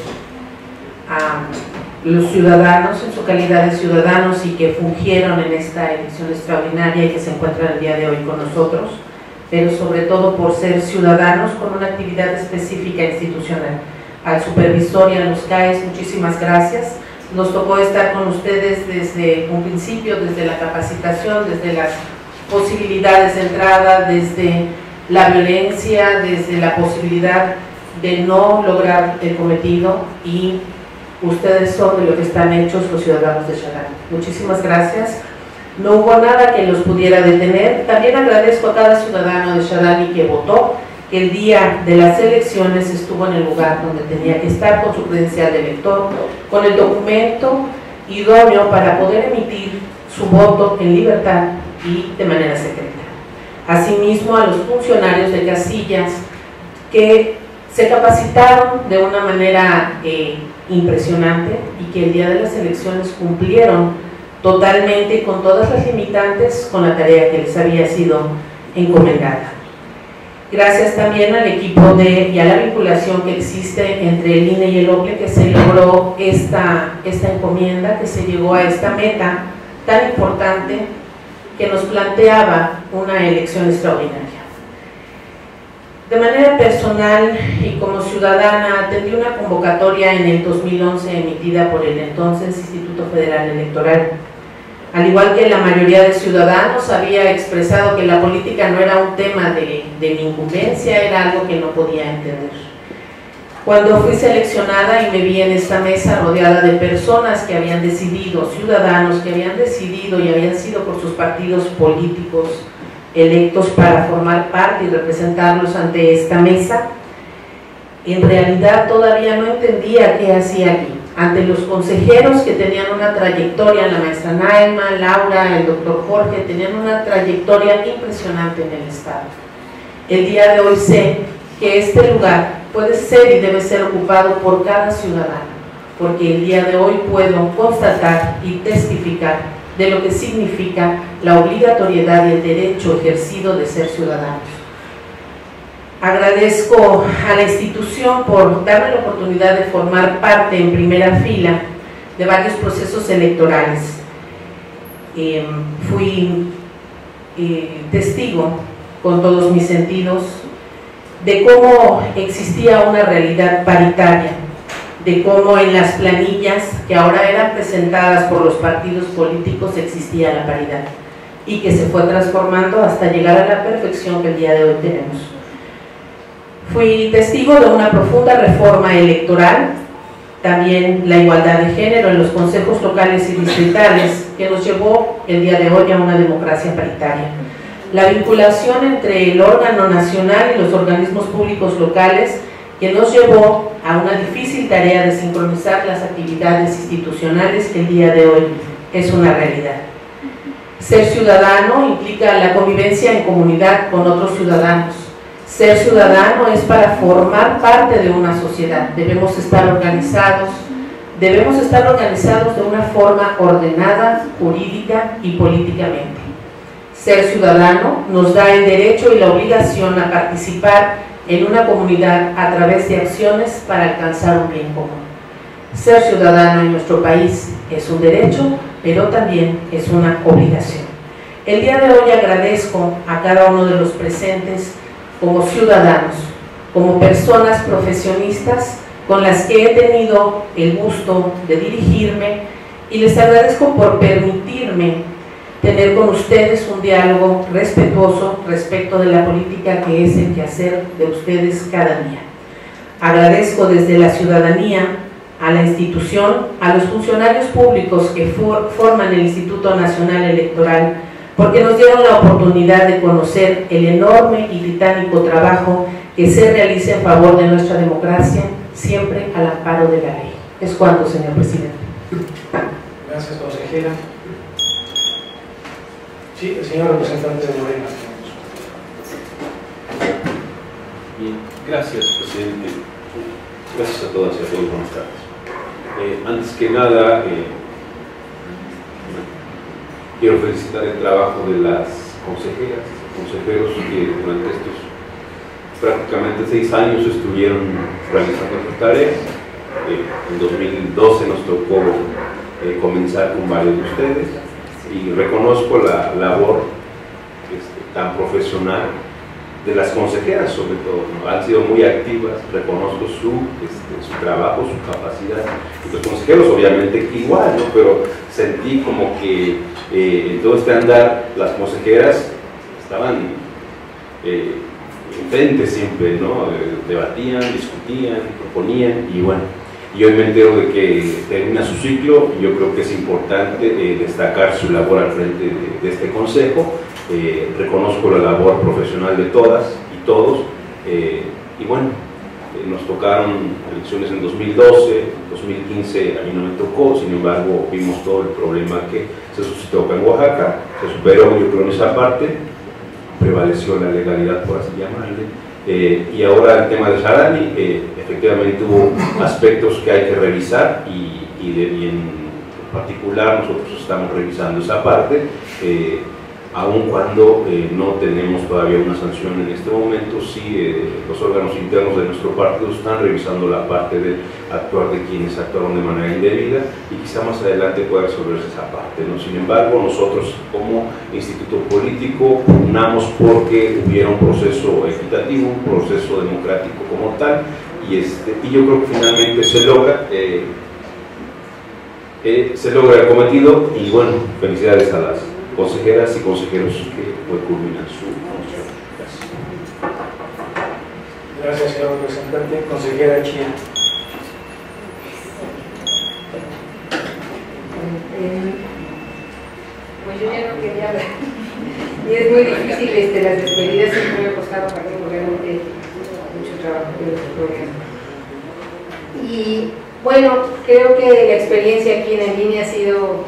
a los ciudadanos en su calidad de ciudadanos y que fungieron en esta elección extraordinaria y que se encuentran el día de hoy con nosotros, pero sobre todo por ser ciudadanos con una actividad específica institucional. Al supervisor y a los CAES, muchísimas gracias. Nos tocó estar con ustedes desde un principio, desde la capacitación, desde las posibilidades de entrada, desde la violencia, desde la posibilidad de no lograr el cometido, y ustedes son de lo que están hechos los ciudadanos de Xalani. Muchísimas gracias. No hubo nada que los pudiera detener. También agradezco a cada ciudadano de Xalani que votó, que el día de las elecciones estuvo en el lugar donde tenía que estar con su credencial de elector, con el documento idóneo para poder emitir su voto en libertad y de manera secreta. Asimismo, a los funcionarios de casillas que se capacitaron de una manera impresionante y que el día de las elecciones cumplieron totalmente con todas las limitantes con la tarea que les había sido encomendada. Gracias también al equipo y a la vinculación que existe entre el INE y el OPLE, que se logró esta encomienda, que se llegó a esta meta tan importante que nos planteaba una elección extraordinaria. De manera personal y como ciudadana, atendí una convocatoria en el 2011 emitida por el entonces Instituto Federal Electoral. Al igual que la mayoría de ciudadanos, había expresado que la política no era un tema de mi incumbencia, era algo que no podía entender. Cuando fui seleccionada y me vi en esta mesa rodeada de personas que habían decidido, ciudadanos que habían decidido y habían sido por sus partidos políticos electos para formar parte y representarlos ante esta mesa, en realidad todavía no entendía qué hacía aquí. Ante los consejeros que tenían una trayectoria, la maestra Naima, Laura, el doctor Jorge, tenían una trayectoria impresionante en el Estado. El día de hoy sé que este lugar puede ser y debe ser ocupado por cada ciudadano, porque el día de hoy puedo constatar y testificar de lo que significa la obligatoriedad y el derecho ejercido de ser ciudadanos. Agradezco a la institución por darme la oportunidad de formar parte en primera fila de varios procesos electorales. Fui testigo con todos mis sentidos de cómo existía una realidad paritaria, de cómo en las planillas que ahora eran presentadas por los partidos políticos existía la paridad y que se fue transformando hasta llegar a la perfección que el día de hoy tenemos. Fui testigo de una profunda reforma electoral, también la igualdad de género en los consejos locales y distritales, que nos llevó el día de hoy a una democracia paritaria. La vinculación entre el órgano nacional y los organismos públicos locales, que nos llevó a una difícil tarea de sincronizar las actividades institucionales, que el día de hoy es una realidad. Ser ciudadano implica la convivencia en comunidad con otros ciudadanos. Ser ciudadano es para formar parte de una sociedad. Debemos estar organizados de una forma ordenada, jurídica y políticamente. Ser ciudadano nos da el derecho y la obligación a participar en una comunidad a través de acciones para alcanzar un bien común. Ser ciudadano en nuestro país es un derecho, pero también es una obligación. El día de hoy agradezco a cada uno de los presentes como ciudadanos, como personas profesionistas con las que he tenido el gusto de dirigirme, y les agradezco por permitirme tener con ustedes un diálogo respetuoso respecto de la política que es el quehacer de ustedes cada día. Agradezco desde la ciudadanía a la institución, a los funcionarios públicos que forman el Instituto Nacional Electoral, porque nos dieron la oportunidad de conocer el enorme y titánico trabajo que se realiza en favor de nuestra democracia, siempre al amparo de la ley. Es cuanto, señor presidente. Gracias, consejera. Sí, el señor representante de Morena. Bien, gracias, presidente. Gracias a todas y a todos. Buenas tardes. Antes que nada, quiero felicitar el trabajo de las consejeras y consejeros que durante estos prácticamente 6 años estuvieron realizando sus tareas. En 2012 nos tocó comenzar con varios de ustedes y reconozco la labor tan profesional de las consejeras, sobre todo, ¿no? Han sido muy activas, reconozco su trabajo, su capacidad, y los consejeros obviamente igual, ¿no? Pero sentí como que en todo este andar las consejeras estaban enfrente siempre, ¿no? Debatían, discutían, proponían, y bueno, y hoy me entero de que termina su ciclo, y yo creo que es importante destacar su labor al frente de este consejo. Reconozco la labor profesional de todas y todos, y bueno, nos tocaron elecciones en 2012, 2015 a mí no me tocó, sin embargo vimos todo el problema que se suscitó acá en Oaxaca, se superó, yo creo, en esa parte, prevaleció la legalidad, por así llamarle, y ahora el tema de Sarani, efectivamente hubo aspectos que hay que revisar, y en particular nosotros estamos revisando esa parte, aun cuando no tenemos todavía una sanción en este momento. Sí, los órganos internos de nuestro partido están revisando la parte de actuar de quienes actuaron de manera indebida, y quizá más adelante pueda resolverse esa parte, ¿no? Sin embargo, nosotros como instituto político pugnamos porque hubiera un proceso equitativo, un proceso democrático como tal, y yo creo que finalmente se logra el cometido, y bueno, felicidades a las consejeras y consejeros que culminan su función. Gracias. Gracias, señor representante. Consejera Chía. Pues yo ya no quería hablar. Y es muy difícil, las despedidas siempre me ha costado particularmente mucho trabajo en este programa. Y bueno, creo que la experiencia aquí en línea ha sido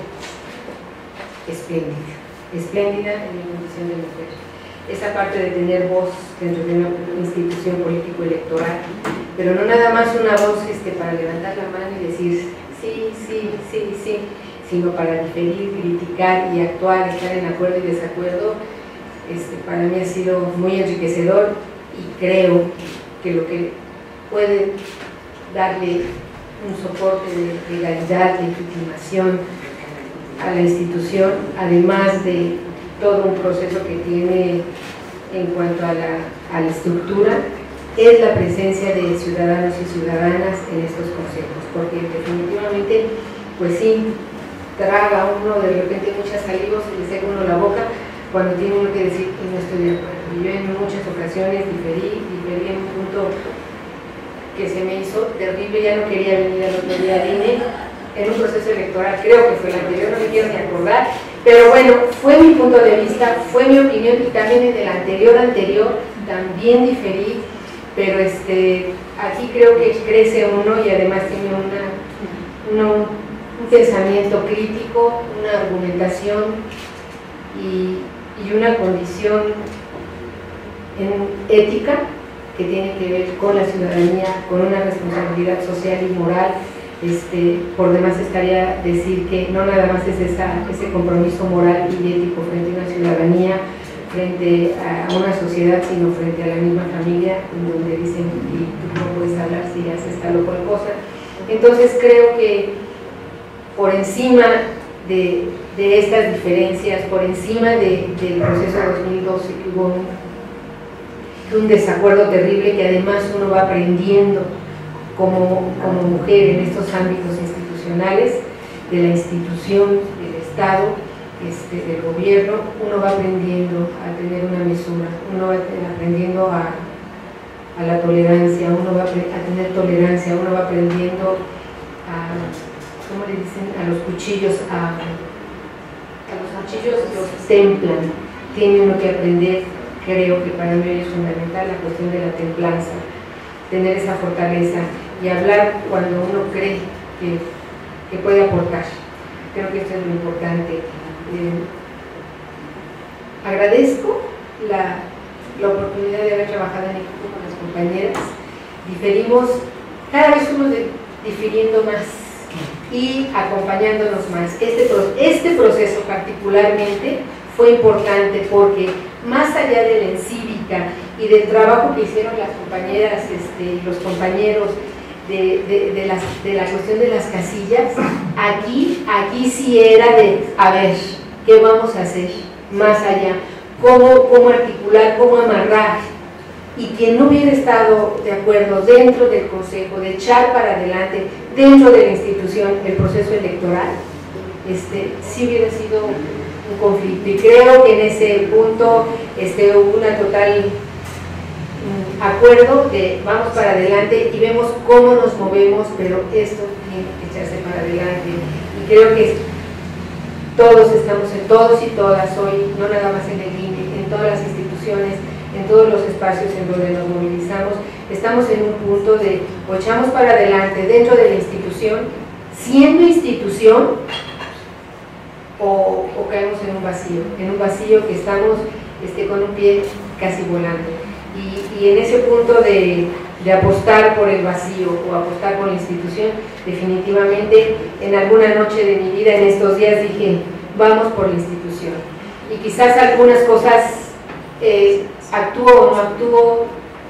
espléndida en mi condición de mujer. Esa parte de tener voz dentro de una institución político-electoral, pero no nada más una voz para levantar la mano y decir sí, sino para diferir, criticar y actuar, estar en acuerdo y desacuerdo. Para mí ha sido muy enriquecedor, y creo que lo que puede darle un soporte de legalidad, de legitimación a la institución, además de todo un proceso que tiene en cuanto a la estructura, es la presencia de ciudadanos y ciudadanas en estos consejos, porque definitivamente, pues sí, traga uno de repente muchas saliva, se le seca uno la boca cuando tiene uno que decir que no estoy de acuerdo. Y yo en muchas ocasiones diferí en un punto que se me hizo terrible, ya no quería venir al otro día al INE, en un proceso electoral, creo que fue el anterior, no me quiero ni acordar, pero bueno, fue mi punto de vista, fue mi opinión, y también en el anterior también diferí, pero aquí creo que crece uno, y además tiene un pensamiento crítico, una argumentación y una condición ética que tiene que ver con la ciudadanía, con una responsabilidad social y moral. Por demás estaría decir que no nada más es ese compromiso moral y ético frente a una ciudadanía, frente a una sociedad, sino frente a la misma familia, en donde dicen que tú no puedes hablar si haces tal o cual cosa. Entonces creo que por encima de estas diferencias, por encima del proceso de 2012, que hubo un desacuerdo terrible, que además uno va aprendiendo como mujer en estos ámbitos institucionales, de la institución, del Estado, del gobierno, uno va aprendiendo a tener una mesura, uno va aprendiendo a la tolerancia, uno va a tener tolerancia, uno va aprendiendo a, ¿cómo le dicen? A los cuchillos, a los cuchillos los templan, tiene uno que aprender, creo que para mí es fundamental la cuestión de la templanza, tener esa fortaleza y hablar cuando uno cree que puede aportar. Creo que esto es lo importante. Agradezco la oportunidad de haber trabajado en equipo con las compañeras. Diferimos, cada vez uno difiriendo más y acompañándonos más. Este proceso particularmente fue importante porque más allá de la encívica y del trabajo que hicieron las compañeras y los compañeros de la cuestión de las casillas, aquí sí era de, a ver, ¿qué vamos a hacer más allá? ¿Cómo articular, cómo amarrar? Y quien no hubiera estado de acuerdo dentro del Consejo, de echar para adelante, dentro de la institución, el proceso electoral, sí hubiera sido un conflicto. Y creo que en ese punto hubo una total acuerdo de vamos para adelante y vemos cómo nos movemos, pero esto tiene que echarse para adelante. Y creo que todos estamos todos y todas hoy, no nada más en el INE, en todas las instituciones, en todos los espacios en donde nos movilizamos, estamos en un punto de o echamos para adelante dentro de la institución, siendo institución, o caemos en un vacío que estamos con un pie casi volando. Y en ese punto de apostar por el vacío o apostar por la institución, definitivamente en alguna noche de mi vida, en estos días, dije, vamos por la institución. Y quizás algunas cosas actúo o no actúo.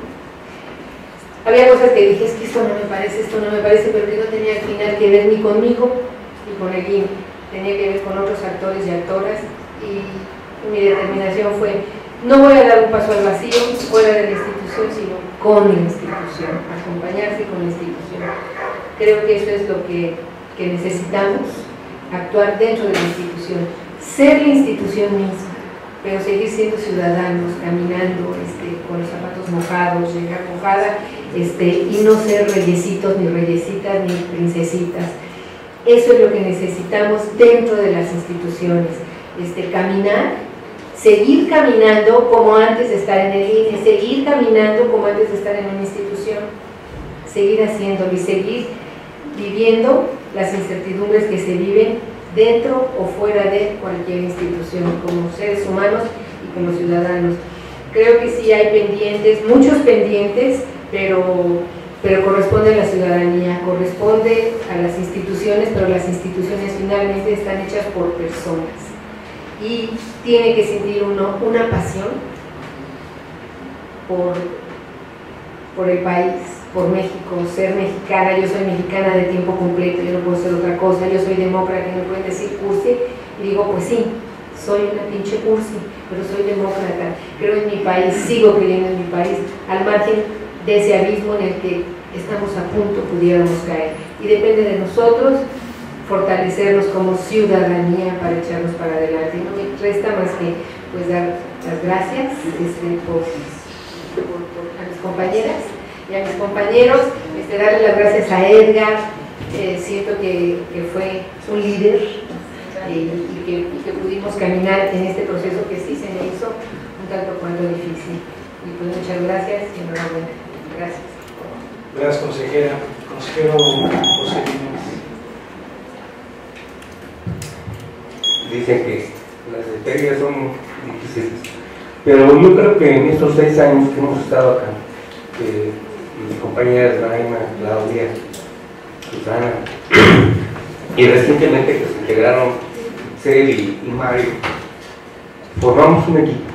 Había cosas que dije, es que esto no me parece, pero que no tenía al final que ver ni conmigo ni con el INE, tenía que ver con otros actores y actoras, y mi determinación fue, no voy a dar un paso al vacío fuera de la institución, sino con la institución, acompañarse con la institución. Creo que eso es lo que necesitamos, actuar dentro de la institución, ser la institución misma, pero seguir siendo ciudadanos, caminando con los zapatos mojados, llegar mojada, y no ser reyesitos, ni reyesitas, ni princesitas. Eso es lo que necesitamos dentro de las instituciones, caminar, seguir caminando como antes de estar en el INE, seguir caminando como antes de estar en una institución, seguir haciéndolo y seguir viviendo las incertidumbres que se viven dentro o fuera de cualquier institución, como seres humanos y como ciudadanos. Creo que sí hay pendientes, muchos pendientes, pero corresponde a la ciudadanía, corresponde a las instituciones, pero las instituciones finalmente están hechas por personas. Y tiene que sentir uno una pasión por el país, por México, ser mexicana. Yo soy mexicana de tiempo completo, yo no puedo ser otra cosa. Yo soy demócrata, y me pueden decir cursi, y digo, pues sí, soy una pinche cursi, pero soy demócrata, creo en mi país, sigo creyendo en mi país, al margen de ese abismo en el que estamos a punto, pudiéramos caer. Y depende de nosotros fortalecernos como ciudadanía para echarnos para adelante. No me resta más que pues dar las gracias a mis compañeras y a mis compañeros, darle las gracias a Edgar. Siento que fue un líder y que pudimos caminar en este proceso que sí se me hizo un tanto cuanto difícil. Y pues muchas gracias y enhorabuena. Gracias. Gracias, consejera. Consejero José Lino. Dicen que las despedidas son difíciles, pero yo creo que en estos 6 años que hemos estado acá, mis compañeras Naima, Claudia, Susana, y recientemente que se integraron Celi y Mario, formamos un equipo.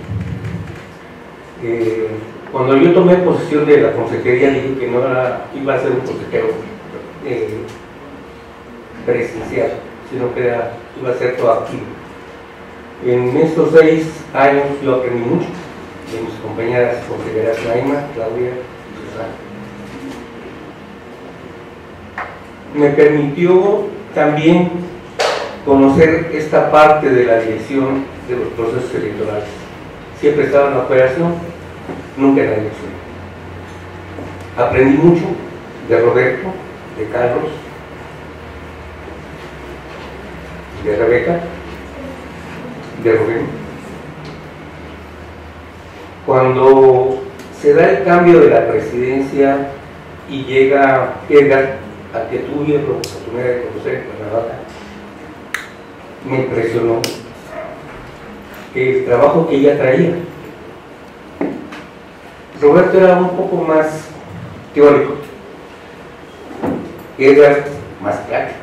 Cuando yo tomé posesión de la consejería, dije que no iba a ser un consejero presencial, sino que iba a ser proactivo. En estos 6 años yo aprendí mucho de mis compañeras consejeras Naima, Claudia y Susana. Me permitió también conocer esta parte de la dirección de los procesos electorales. Siempre estaba en la operación, nunca en la elección. Aprendí mucho de Roberto, de Carlos, de Rebeca, de Rubén. Cuando se da el cambio de la presidencia y llega Edgar, a que tuve la oportunidad de conocer en Cuernavaca, me impresionó el trabajo que ella traía. Roberto era un poco más teórico, Edgar más práctico.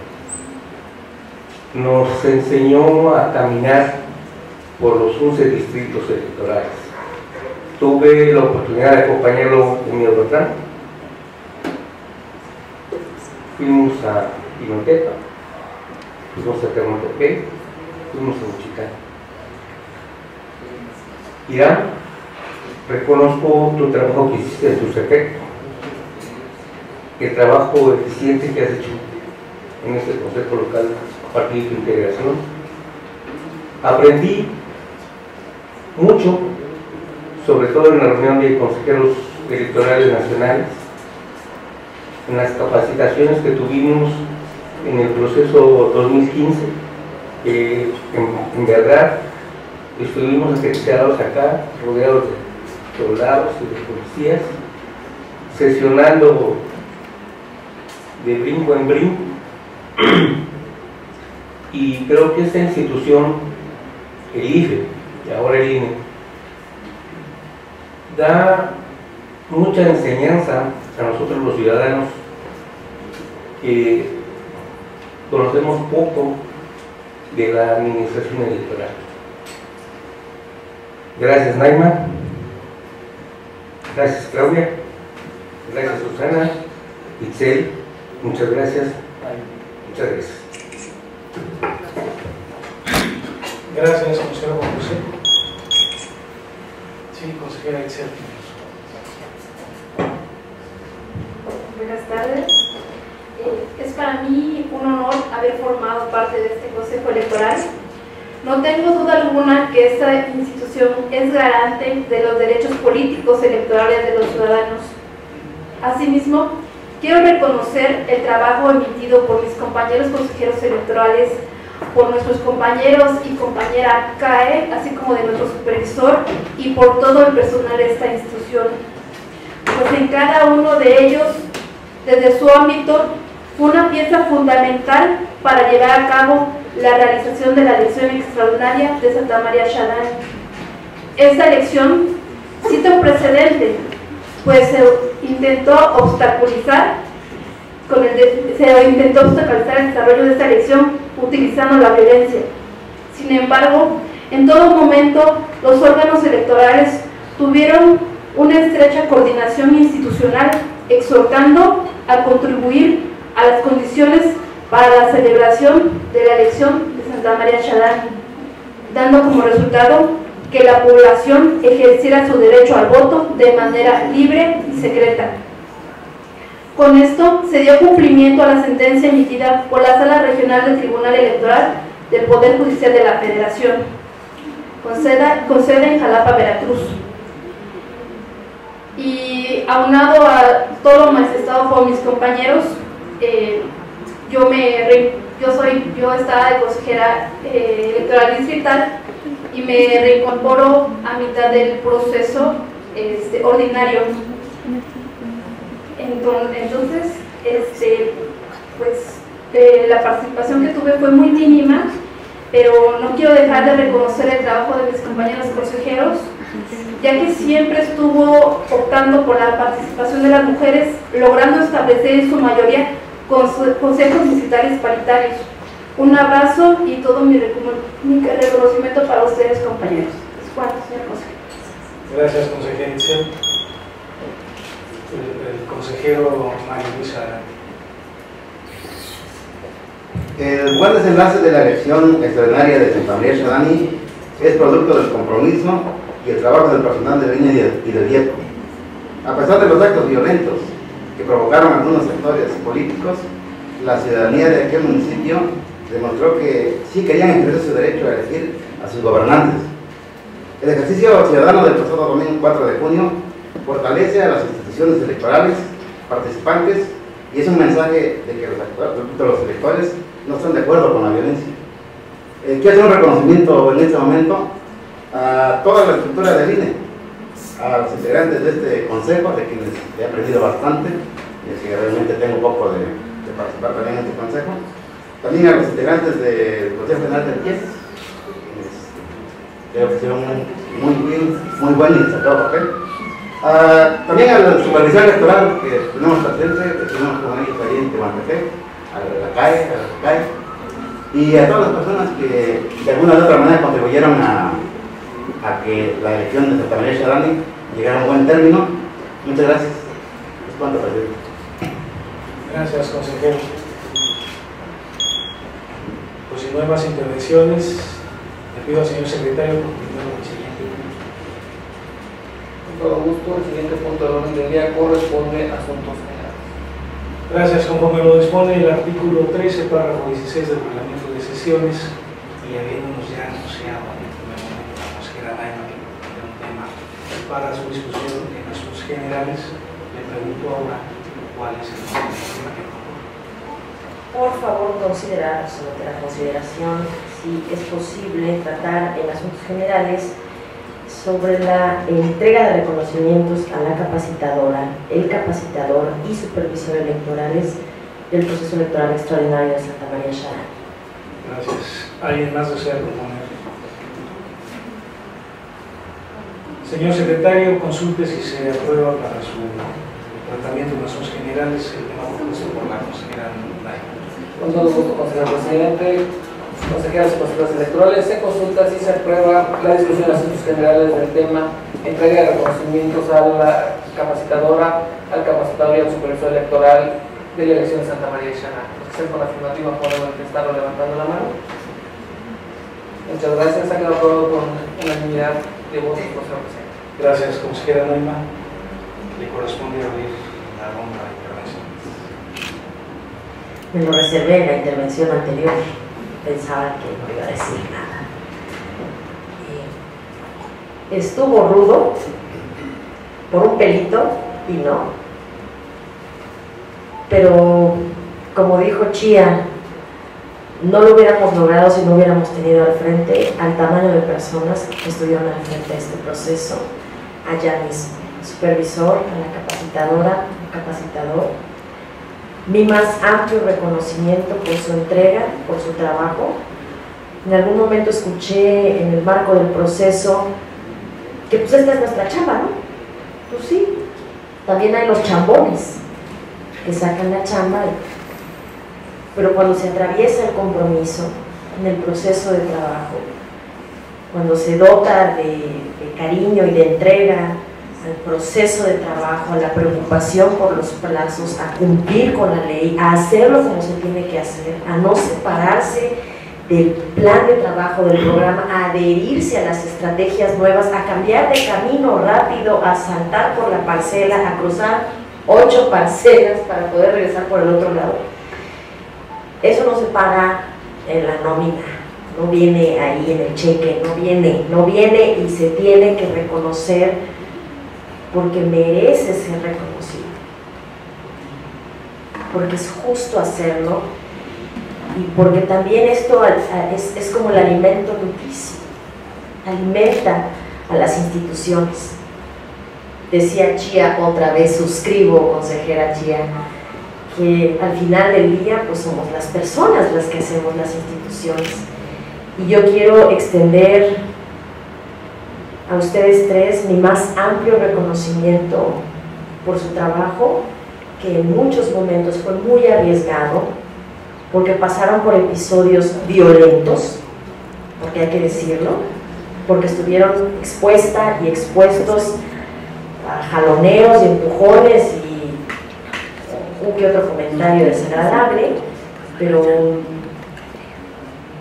Nos enseñó a caminar por los 11 distritos electorales. Tuve la oportunidad de acompañarlo en mi Eurotrán. Fuimos a Pinotepa, fuimos a Ternopepec, fuimos a Uchican. Irán, reconozco tu trabajo que hiciste en tu CEPEC, el trabajo eficiente que has hecho en este Consejo Local a partir de tu integración. Aprendí mucho, sobre todo en la reunión de consejeros electorales nacionales, en las capacitaciones que tuvimos en el proceso 2015, en verdad estuvimos aterrizados acá, rodeados de soldados y de policías, sesionando de brinco en brinco, y creo que esta institución, el IFE, y ahora el INE, da mucha enseñanza a nosotros los ciudadanos que conocemos poco de la administración electoral. Gracias Naima, gracias Claudia, gracias Susana, Itzel, muchas gracias, muchas gracias. Gracias, consejero Juan José. Sí, consejera Itzel. Buenas tardes. Es para mí un honor haber formado parte de este Consejo Electoral. No tengo duda alguna que esta institución es garante de los derechos políticos electorales de los ciudadanos. Asimismo, quiero reconocer el trabajo emitido por mis compañeros consejeros electorales, por nuestros compañeros y compañera CAE, así como de nuestro supervisor y por todo el personal de esta institución. Pues en cada uno de ellos, desde su ámbito, fue una pieza fundamental para llevar a cabo la realización de la elección extraordinaria de Santa María Xalán. Esta elección cita un precedente, pues se intentó obstaculizar el desarrollo de esta elección utilizando la violencia. Sin embargo, en todo momento los órganos electorales tuvieron una estrecha coordinación institucional, exhortando a contribuir a las condiciones para la celebración de la elección de Santa María Xalán, dando como resultado que la población ejerciera su derecho al voto de manera libre y secreta. Con esto se dio cumplimiento a la sentencia emitida por la Sala Regional del Tribunal Electoral del Poder Judicial de la Federación, con sede en Jalapa, Veracruz. Y aunado a todo lo manifestado por mis compañeros, yo estaba de consejera electoral distrital y me reincorporo a mitad del proceso ordinario. Entonces, la participación que tuve fue muy mínima, pero no quiero dejar de reconocer el trabajo de mis compañeros consejeros, ya que siempre estuvo optando por la participación de las mujeres, logrando establecer en su mayoría consejos distritales paritarios. Un abrazo y todo mi reconocimiento para ustedes, compañeros. ¿Cuánto, señor consejero? Gracias, consejera Itzel. El consejero Mario Luis Adelante. El buen desenlace de la elección extraordinaria de Santa María Xalani es producto del compromiso y el trabajo del personal de línea y del Viejo. A pesar de los actos violentos que provocaron algunos sectores políticos, la ciudadanía de aquel municipio demostró que sí querían ejercer su derecho a elegir a sus gobernantes. El ejercicio ciudadano del pasado domingo 4 de junio fortalece a las instituciones electorales participantes y es un mensaje de que los electores no están de acuerdo con la violencia. Quiero hacer un reconocimiento en este momento a toda la estructura del INE, a los integrantes de este consejo, de quienes he aprendido bastante, y que realmente tengo poco de participar también en este consejo. También a los integrantes del Consejo General del PIES, creo que hicieron muy buen y destacado papel. También al supervisor electoral que tenemos presente, que tenemos con ellos ahí en Tehuantepec, a la CAE, y a todas las personas que de alguna u otra manera contribuyeron a que la elección de Santa María Xalani llegara a un buen término. Muchas gracias. Es cuanto, presidente. Gracias, consejero. Pues si no hay más intervenciones, le pido al señor secretario que continúe con el siguiente punto. Con todo gusto, el siguiente punto del orden del día corresponde a asuntos generales. Gracias, conforme lo dispone el artículo 13, párrafo 16 del reglamento de sesiones, y habiéndonos ya anunciado en el primer momento la consejera Naima que tiene un tema para su discusión en asuntos generales, le pregunto ahora cuál es el tema que propone. Por favor, considerar, someter a consideración si es posible tratar en asuntos generales sobre la entrega de reconocimientos a la capacitadora, el capacitador y supervisor electorales del proceso electoral extraordinario de Santa María Xalani. Gracias. ¿Alguien más desea proponer? Señor secretario, consulte si se aprueba para su tratamiento en asuntos generales el tema propuesto por la consejera Naima. Con todo gusto, consejero presidente, consejeras y consejeros electorales, se consulta si se aprueba la discusión de asuntos generales del tema entrega de reconocimientos a la capacitadora, al capacitador y al supervisor electoral de la elección de Santa María Xalani. Los que estén con afirmativa pueden manifestarlo levantando la mano. Muchas gracias. Ha quedado aprobado con unanimidad de votos, consejero presidente. Gracias, consejera Naima. Le corresponde abrir la ronda de intervención. Me lo reservé en la intervención anterior, pensaba que no iba a decir nada. Estuvo rudo, por un pelito, y no. Pero, como dijo Chía, no lo hubiéramos logrado si no hubiéramos tenido al frente al tamaño de personas que estuvieron al frente de este proceso, allá mismo, supervisor, a la capacitadora, el capacitador. Mi más amplio reconocimiento por su entrega, por su trabajo. En algún momento escuché en el marco del proceso que pues esta es nuestra chamba, ¿no? Pues sí, también hay los chambones que sacan la chamba, pero cuando se atraviesa el compromiso en el proceso de trabajo, cuando se dota de cariño y de entrega al proceso de trabajo, a la preocupación por los plazos, a cumplir con la ley, a hacerlo como se tiene que hacer, a no separarse del plan de trabajo del programa, a adherirse a las estrategias nuevas, a cambiar de camino rápido, a saltar por la parcela, a cruzar 8 parcelas para poder regresar por el otro lado. Eso no se paga en la nómina, no viene ahí en el cheque, no viene y se tiene que reconocer porque merece ser reconocido, porque es justo hacerlo y porque también esto es como el alimento nutricio, alimenta a las instituciones. Decía Chía, otra vez suscribo, consejera Chía, que al final del día pues somos las personas las que hacemos las instituciones. Y yo quiero extender a ustedes tres mi más amplio reconocimiento por su trabajo, que en muchos momentos fue muy arriesgado, porque pasaron por episodios violentos, porque hay que decirlo, porque estuvieron expuestas y expuestos a jaloneos y empujones y un que otro comentario desagradable, pero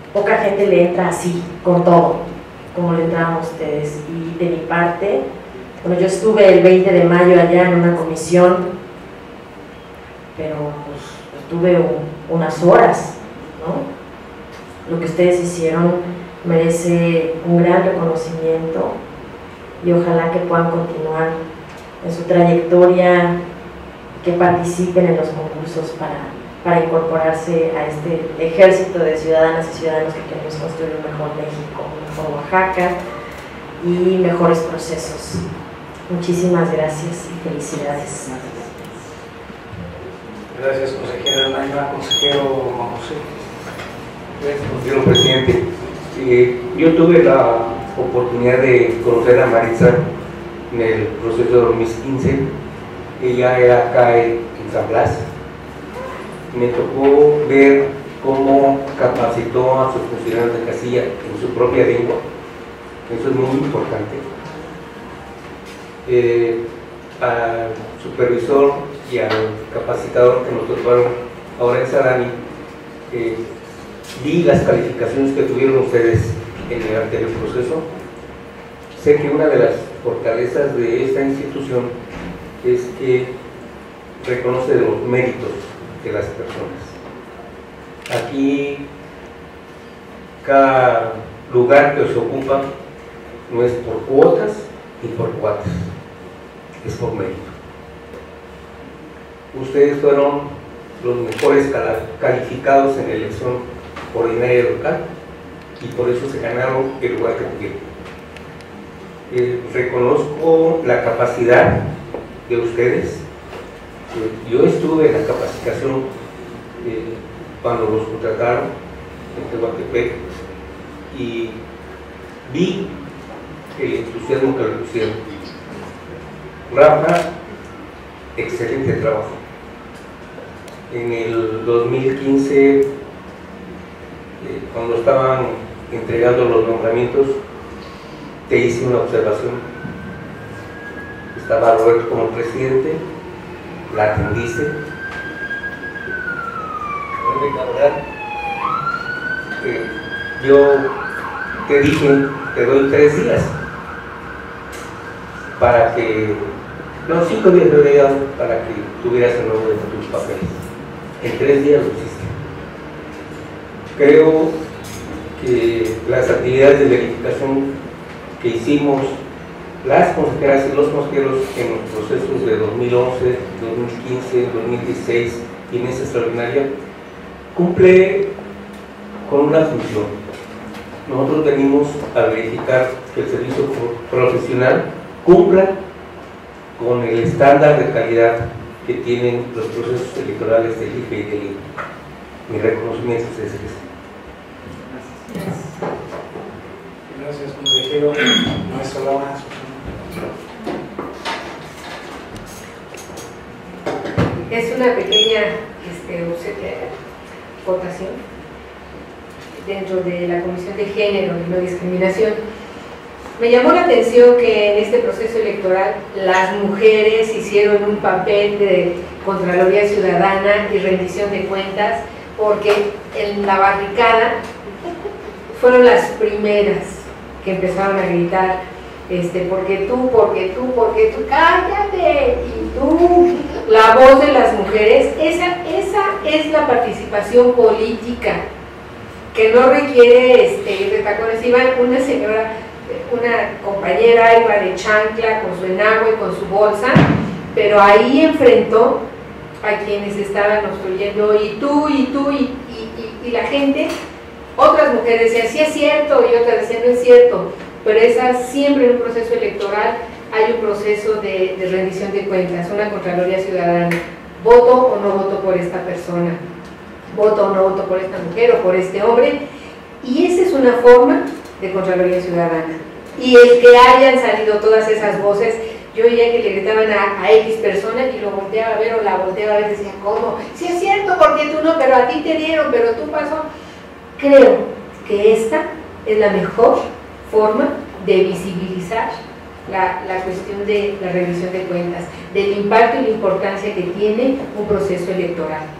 poca gente le entra así, con todo, como le entraban ustedes. Y de mi parte, bueno, yo estuve el 20 de mayo allá en una comisión, pero pues estuve unas horas, ¿no? Lo que ustedes hicieron merece un gran reconocimiento y ojalá que puedan continuar en su trayectoria, que participen en los concursos para incorporarse a este ejército de ciudadanas y ciudadanos que queremos construir un mejor México, un mejor Oaxaca y mejores procesos. Muchísimas gracias y felicidades. Gracias, consejera Naima. Consejero Juan José. Gracias, consejero presidente. Yo tuve la oportunidad de conocer a Maritza en el proceso de 2015. Ella era acá en San Blas. Me tocó ver cómo capacitó a sus funcionarios de casilla en su propia lengua. Eso es muy importante. Al supervisor y al capacitador que nos tocaron ahora en Sadani, vi las calificaciones que tuvieron ustedes en el anterior proceso. Sé que una de las fortalezas de esta institución es que reconoce los méritos de las personas. Aquí cada lugar que se ocupa no es por cuotas ni por cuates, es por mérito. Ustedes fueron los mejores calificados en la elección ordinaria local y por eso se ganaron el lugar que tuvieron. Reconozco la capacidad de ustedes. Yo estuve en la capacitación cuando los contrataron en Tehuantepec y vi el entusiasmo que le pusieron. Rafa, excelente trabajo. En el 2015, cuando estaban entregando los nombramientos, te hice una observación. Estaba Roberto como presidente, la atendiste. Yo te dije, te doy 3 días para que, no, 5 días me había dado para que tuvieras el nombre de tus papeles. En 3 días lo hiciste. Creo que las actividades de verificación que hicimos las consejeras y los consejeros en los procesos de 2011, 2015, 2016 y en esta extraordinaria cumple con una función. Nosotros venimos a verificar que el servicio profesional cumpla con el estándar de calidad que tienen los procesos electorales del IFE y del INE. Mi reconocimiento es ese. Gracias, consejero. Maestra Laura. Es una pequeña votación dentro de la Comisión de Género y No Discriminación. Me llamó la atención que en este proceso electoral las mujeres hicieron un papel de Contraloría Ciudadana y rendición de cuentas, porque en la barricada fueron las primeras que empezaron a gritar, porque tú, cállate, y tú, la voz de las mujeres, esa es la participación política, que no requiere de tacones. Iba una señora, una compañera iba de chancla, con su enagua y con su bolsa, pero ahí enfrentó a quienes estaban obstruyendo, y la gente, otras mujeres decían, sí es cierto, y otras decían, no es cierto, pero siempre en un proceso electoral hay un proceso de rendición de cuentas, una Contraloría Ciudadana. ¿Voto o no voto por esta persona? ¿Voto o no voto por esta mujer o por este hombre? Y esa es una forma de Contraloría Ciudadana. Y el que hayan salido todas esas voces, yo veía que le gritaban a X persona y lo volteaba a ver o la volteaba a ver y decía, ¿cómo? Sí es cierto, porque tú no, pero a ti te dieron, pero tú pasó. Creo que esta es la mejor forma de visibilizar la cuestión de la rendición de cuentas, del impacto y la importancia que tiene un proceso electoral.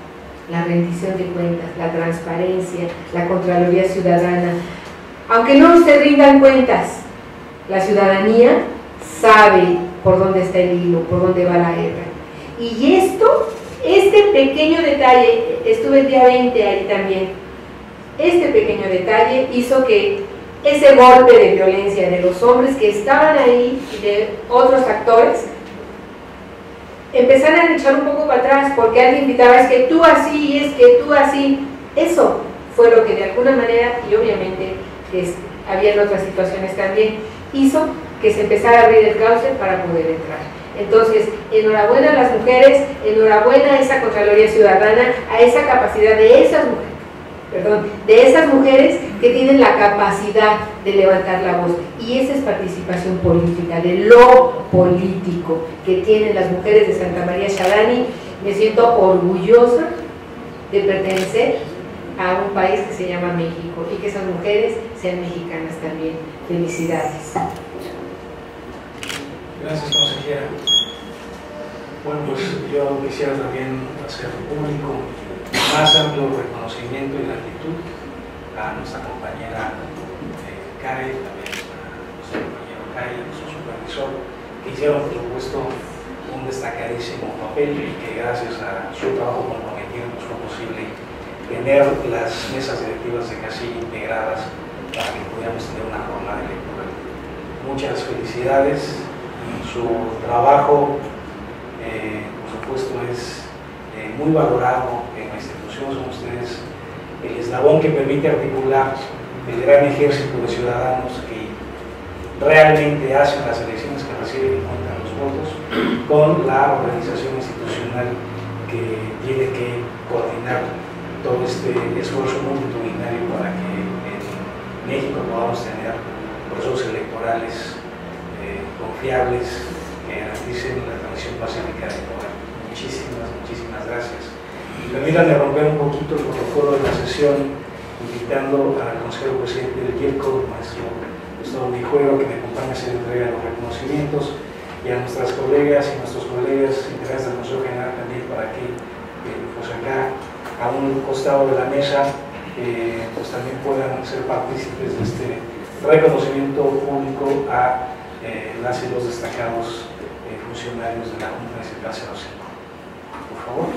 la rendición de cuentas, la transparencia, la Contraloría Ciudadana. Aunque no se rindan cuentas, la ciudadanía sabe por dónde está el hilo, por dónde va la guerra. Y este pequeño detalle, estuve el día 20 ahí también, este pequeño detalle hizo que ese golpe de violencia de los hombres que estaban ahí y de otros actores empezaran a echar un poco para atrás, porque alguien gritaba, es que tú así, y es que tú así. Eso fue lo que de alguna manera, y obviamente había otras situaciones también, hizo que se empezara a abrir el cauce para poder entrar. Entonces, enhorabuena a las mujeres, enhorabuena a esa Contraloría Ciudadana, a esa capacidad de esas mujeres que tienen la capacidad de levantar la voz. Y esa es participación política, de lo político que tienen las mujeres de Santa María Shadani. Me siento orgullosa de pertenecer a un país que se llama México y que esas mujeres sean mexicanas también. Felicidades. Gracias, consejera. Bueno, pues yo quisiera también hacer público más amplio reconocimiento y gratitud a nuestra compañera Karen, también a nuestro compañero Kai, a nuestro supervisor, que hicieron, por supuesto, un destacadísimo papel y que gracias a su trabajo comprometido pues fue posible tener las mesas directivas de casilla integradas para que pudiéramos tener una jornada electoral. Muchas felicidades. Su trabajo, por supuesto, es muy valorado en la institución. Son ustedes el eslabón que permite articular el gran ejército de ciudadanos que realmente hacen las elecciones, que reciben y cuentan los votos, con la organización institucional que tiene que coordinar todo este esfuerzo multitudinario para que en México podamos tener procesos electorales confiables que garanticen la transición pacífica del poder. Muchísimas gracias. Y permítanme romper un poquito el protocolo de la sesión, invitando al consejero presidente del IEPCO, maestro Gustavo Mijuero, que me acompañe a hacer entrega de los reconocimientos, y a nuestras colegas y nuestros colegas integrantes del Consejo General también, para que pues acá, a un costado de la mesa, pues también puedan ser partícipes de este reconocimiento público a las y los destacados funcionarios de la Junta Distrital 05. Por favor.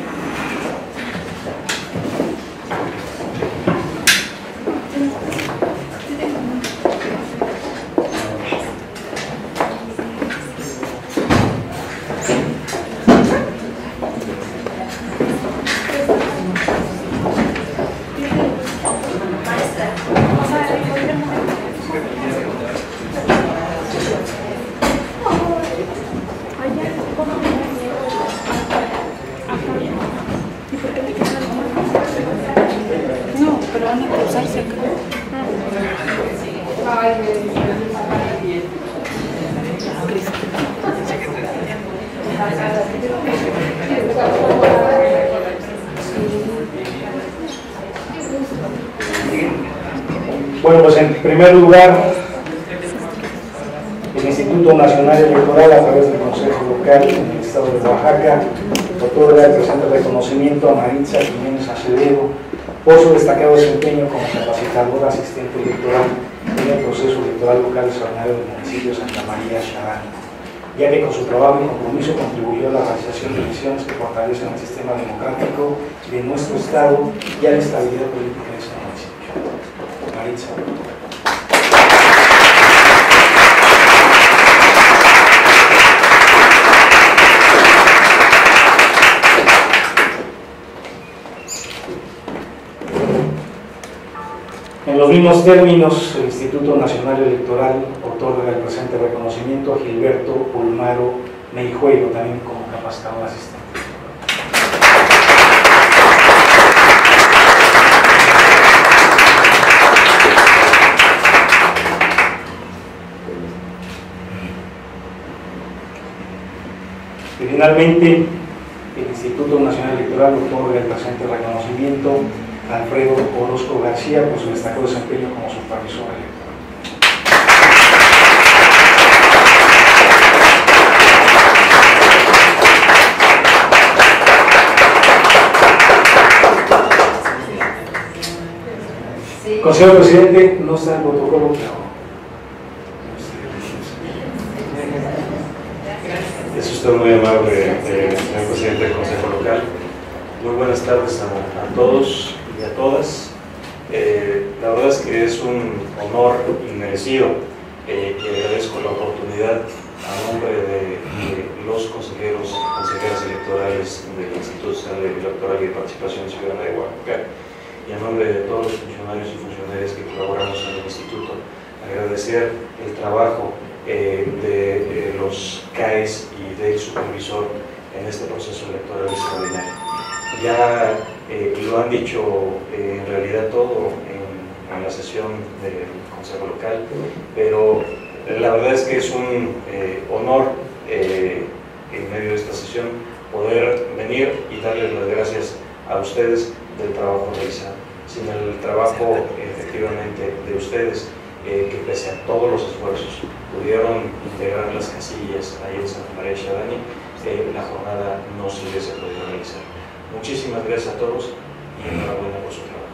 Bueno, pues en primer lugar, el Instituto Nacional Electoral, a través del Consejo Local en el Estado de Oaxaca, otorga el presente reconocimiento a Maritza Jiménez Acevedo por su destacado desempeño como capacitadora asistente electoral en el proceso electoral local extraordinario del municipio de Santa María Shadani, ya que con su trabajo y compromiso contribuyó a la realización de elecciones que fortalecen el sistema democrático de nuestro Estado y a la estabilidad política de este municipio. Maritza. En los mismos términos, el Instituto Nacional Electoral otorga el presente reconocimiento a Gilberto Pulmaro Meijuelo, también como capacitador asistente. Y finalmente, el Instituto Nacional Electoral otorga el presente reconocimiento a Alfredo Orozco García por su destacado desempeño como supervisor electoral. Consejero presidente, no está en protocolo, pero es usted muy amable, señor presidente del Consejo Local. Muy buenas tardes a todos y a todas. La verdad es que es un honor inmerecido y agradezco la oportunidad a nombre de los consejeros y consejeras electorales del Instituto Nacional Electoral y de Participación Ciudadana de Oaxaca y a nombre de todos los funcionarios y funcionarias que colaboramos en el Instituto, agradecer el trabajo de los CAES y del supervisor en este proceso electoral extraordinario. Ya lo han dicho en realidad todo en la sesión del Consejo Local, pero la verdad es que es un honor en medio de esta sesión poder venir y darles las gracias a ustedes del trabajo realizado. Sin el trabajo efectivamente de ustedes, que pese a todos los esfuerzos pudieron integrar las casillas ahí en Santa María Xadani, la jornada no se hubiese podido realizar. Muchísimas gracias a todos y enhorabuena por su trabajo.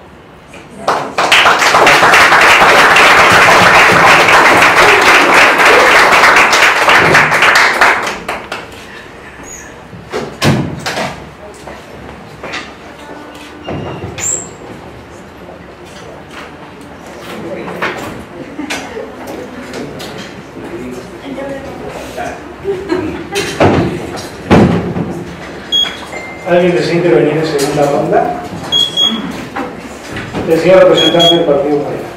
¿Alguien desea intervenir en segunda ronda? El señor representante del Partido Morena.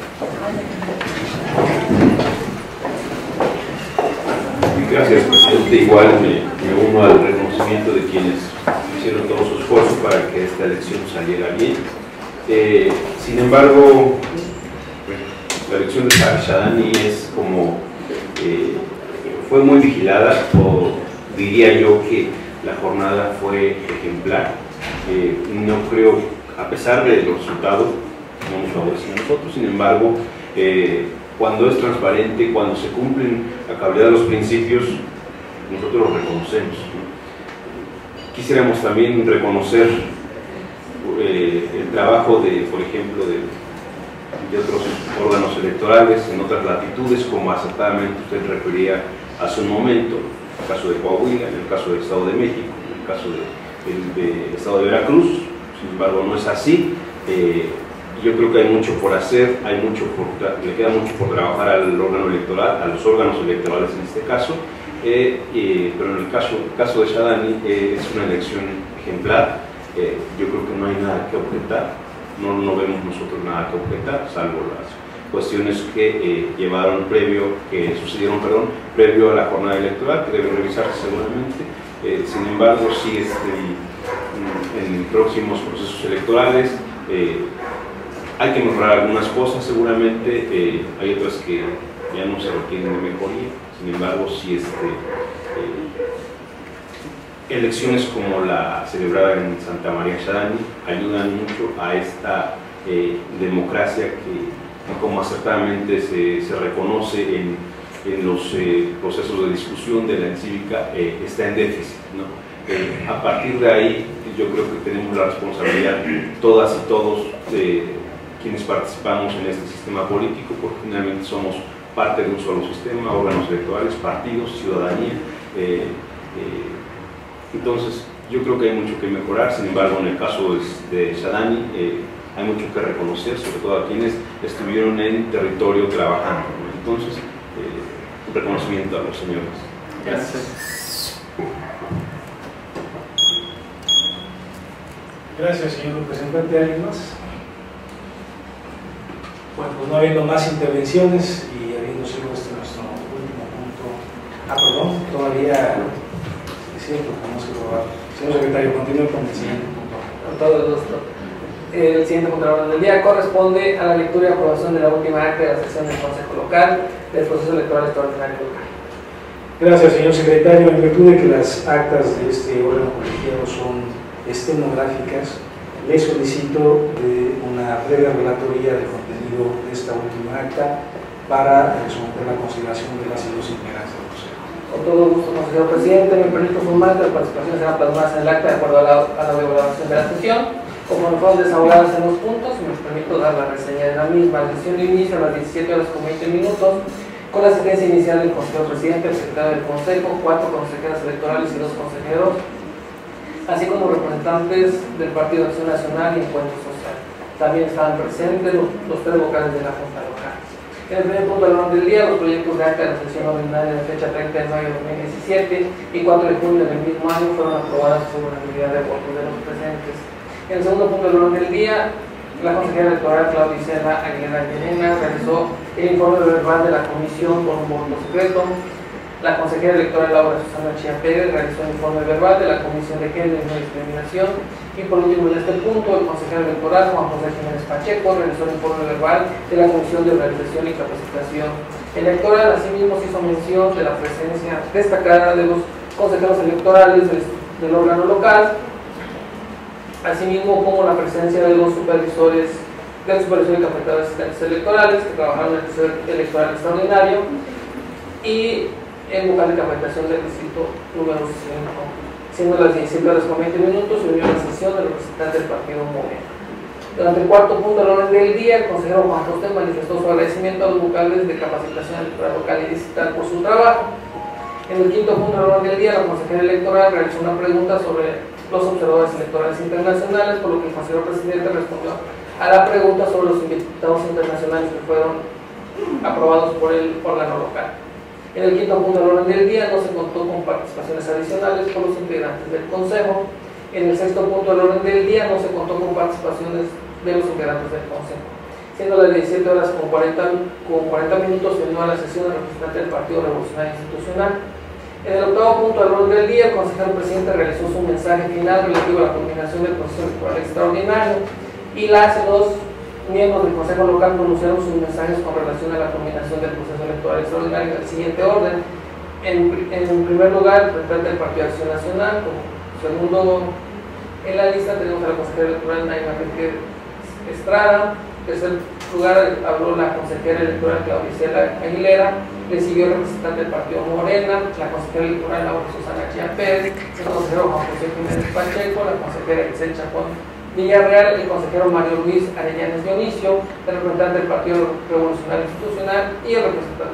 Gracias, presidente. Igual me uno al reconocimiento de quienes hicieron todo su esfuerzo para que esta elección saliera bien. Sin embargo, la elección de Xadani es como fue muy vigilada, o diría yo que la jornada fue ejemplar. No creo, a pesar de los resultados, no nos favorecen a nosotros. Sin embargo, cuando es transparente, cuando se cumplen a cabalidad de los principios, nosotros los reconocemos, ¿no? Quisiéramos también reconocer el trabajo de, por ejemplo, de otros órganos electorales en otras latitudes, como acertadamente usted refería hace un momento, en el caso de Coahuila, en el caso del Estado de México, en el caso del Estado de Veracruz. Sin embargo, no es así. Yo creo que hay mucho por hacer, le queda mucho por trabajar al órgano electoral, a los órganos electorales en este caso, pero en el caso de Xadani es una elección ejemplar. Yo creo que no hay nada que objetar, no vemos nosotros nada que objetar, salvo las cuestiones que sucedieron previo a la jornada electoral, que deben revisarse seguramente. Sin embargo, sí, en próximos procesos electorales hay que mejorar algunas cosas seguramente, hay otras que ya no se requieren de mejoría. Sin embargo, sí, elecciones como la celebrada en Santa María Xadani ayudan mucho a esta democracia que, como acertadamente se reconoce en los procesos de discusión de la encívica, está en déficit, ¿no? A partir de ahí, yo creo que tenemos la responsabilidad, todas y todos, quienes participamos en este sistema político, porque finalmente somos parte de un solo sistema, órganos electorales, partidos, ciudadanía. Entonces, yo creo que hay mucho que mejorar. Sin embargo, en el caso de Xadani, hay mucho que reconocer, sobre todo a quienes estuvieron en territorio trabajando, ¿no? Entonces, un reconocimiento a los señores. Gracias. Gracias, señor representante. ¿Alguien más? Bueno, pues no habiendo más intervenciones y habiendo sido este nuestro último punto. Perdón, todavía es cierto, tenemos que probar. Señor secretario, continúe con el siguiente punto. Con todo gusto. El siguiente punto de orden del día corresponde a la lectura y aprobación de la última acta de la sesión del Consejo Local del proceso electoral extraordinario local. Gracias, señor secretario. En virtud de que las actas de este órgano colegiado son estenográficas, le solicito una breve relatoría del contenido de esta última acta para someter la consideración de las y los integrantes del Consejo. Con todo gusto, consejero presidente, me permito informar que la participación será plasmada en el acta de acuerdo a la devaluación de la sesión. Como fueron desahogadas en los puntos, me permito dar la reseña de la misma. La sesión inicia a las 17:20 con la asistencia inicial del consejero presidente, el secretario del consejo, 4 consejeras electorales y 2 consejeros, así como representantes del Partido de Acción Nacional y Encuentro Social. También estaban presentes los 3 vocales de la Junta Local. En el primer punto del orden del día, los proyectos de acta de la sesión ordinaria de fecha 30 de mayo de 2017 y 4 de junio del mismo año fueron aprobadas por unanimidad de votos de los presentes. En el segundo punto del orden del día, la consejera electoral Claudia Isela Aguilera Llerena realizó el informe verbal de la comisión por un voto secreto. La consejera electoral Laura Susana Chía Pérez realizó el informe verbal de la Comisión de Género y No Discriminación. Y por último, en este punto, el consejero electoral Juan José Jiménez Pacheco realizó el informe verbal de la Comisión de Organización y Capacitación Electoral. Asimismo, se hizo mención de la presencia destacada de los consejeros electorales del órgano local, asimismo como la presencia de los supervisores del supervisor y capacitadores asistentes electorales que trabajaron en el proceso electoral extraordinario y el vocal de capacitación del distrito número 5. Siendo las 17:20 se unió a la sesión del representante del partido Morena. Durante el cuarto punto del orden del día, el consejero Juan José manifestó su agradecimiento a los vocales de capacitación electoral local y distrital por su trabajo. En el quinto punto del orden del día, la consejera electoral realizó una pregunta sobre los observadores electorales internacionales, por lo que el consejero presidente respondió a la pregunta sobre los invitados internacionales que fueron aprobados por el órgano local. En el quinto punto del orden del día no se contó con participaciones adicionales por los integrantes del Consejo. En el sexto punto del orden del día no se contó con participaciones de los integrantes del Consejo. Siendo las 17:40 se unió a la sesión del representante del Partido Revolucionario Institucional. En el octavo punto del orden del día, el consejero presidente realizó su mensaje final relativo a la culminación del proceso electoral extraordinario y los miembros del Consejo Local pronunciaron sus mensajes con relación a la culminación del proceso electoral extraordinario en el siguiente orden. En primer lugar, el representante del Partido de Acción Nacional. Como segundo en la lista tenemos a la consejera electoral Naima Enrique Estrada. En tercer lugar habló la consejera electoral Claudia Isela Aguilera. Le siguió el representante del Partido Morena, la consejera electoral Laura Susana Chía Pérez, el consejero Juan José Jiménez Pacheco, la consejera Itzel Chacón Villarreal, el consejero Mario Luis Arellanes Dionisio, el representante del Partido Revolucionario Institucional y el representante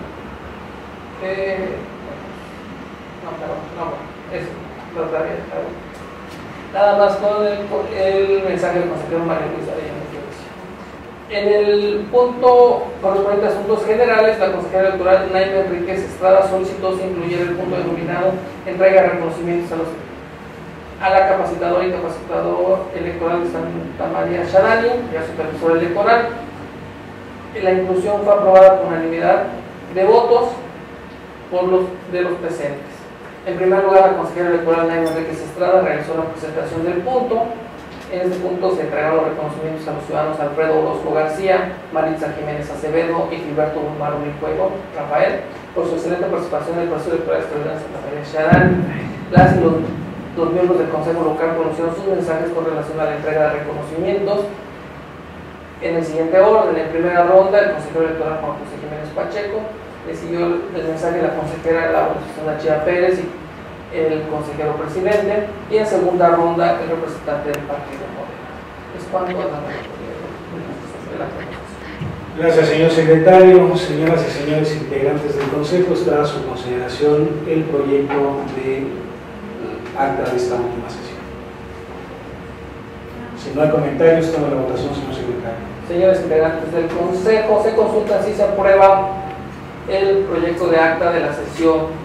nada más con el mensaje del consejero Mario Luis Arellanes Dionisio. En el punto correspondiente a asuntos generales, la consejera electoral Naima Enríquez Estrada solicitó se incluyera el punto denominado entrega de reconocimientos a la capacitadora y capacitador electoral de Santa María Shadani y al supervisor electoral. La inclusión fue aprobada por unanimidad de votos de los presentes. En primer lugar, la consejera electoral Naima Enríquez Estrada realizó la presentación del punto. En este punto se entregaron los reconocimientos a los ciudadanos Alfredo Orozco García, Maritza Jiménez Acevedo y Gilberto Guzmán Unijuego Rafael por su excelente participación en el proceso electoral extraordinario de Santa María Shadani. Los miembros del Consejo Local conocieron sus mensajes con relación a la entrega de reconocimientos. En el siguiente orden, en primera ronda, el consejero electoral Juan José Jiménez Pacheco, le siguió el mensaje de la consejera Laura Susana Chía Pérez y el consejero presidente, y en segunda ronda el representante del Partido Morena. Es cuanto a la proposición. Gracias, señor secretario. Señoras y señores integrantes del Consejo, está a su consideración el proyecto de acta de esta última sesión. Si no hay comentarios, tomo la votación, señor secretario. Señores integrantes del Consejo, se consulta si se aprueba el proyecto de acta de la sesión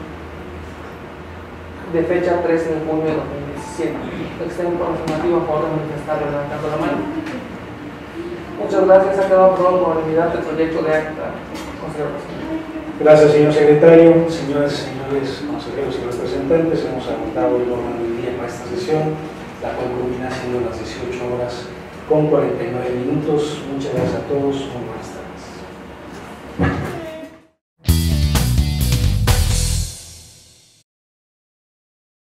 de fecha 13 de junio de 2017. Extenso informativo a favor de manifestar levantando la mano. Muchas gracias. Ha quedado aprobado por unanimidad el proyecto de acta. Consejero presidente. Gracias, señor secretario. Señoras y señores consejeros y representantes, hemos agotado el orden del día para esta sesión, la cual culmina siendo las 18:49. Muchas gracias a todos. Muy buenas tardes.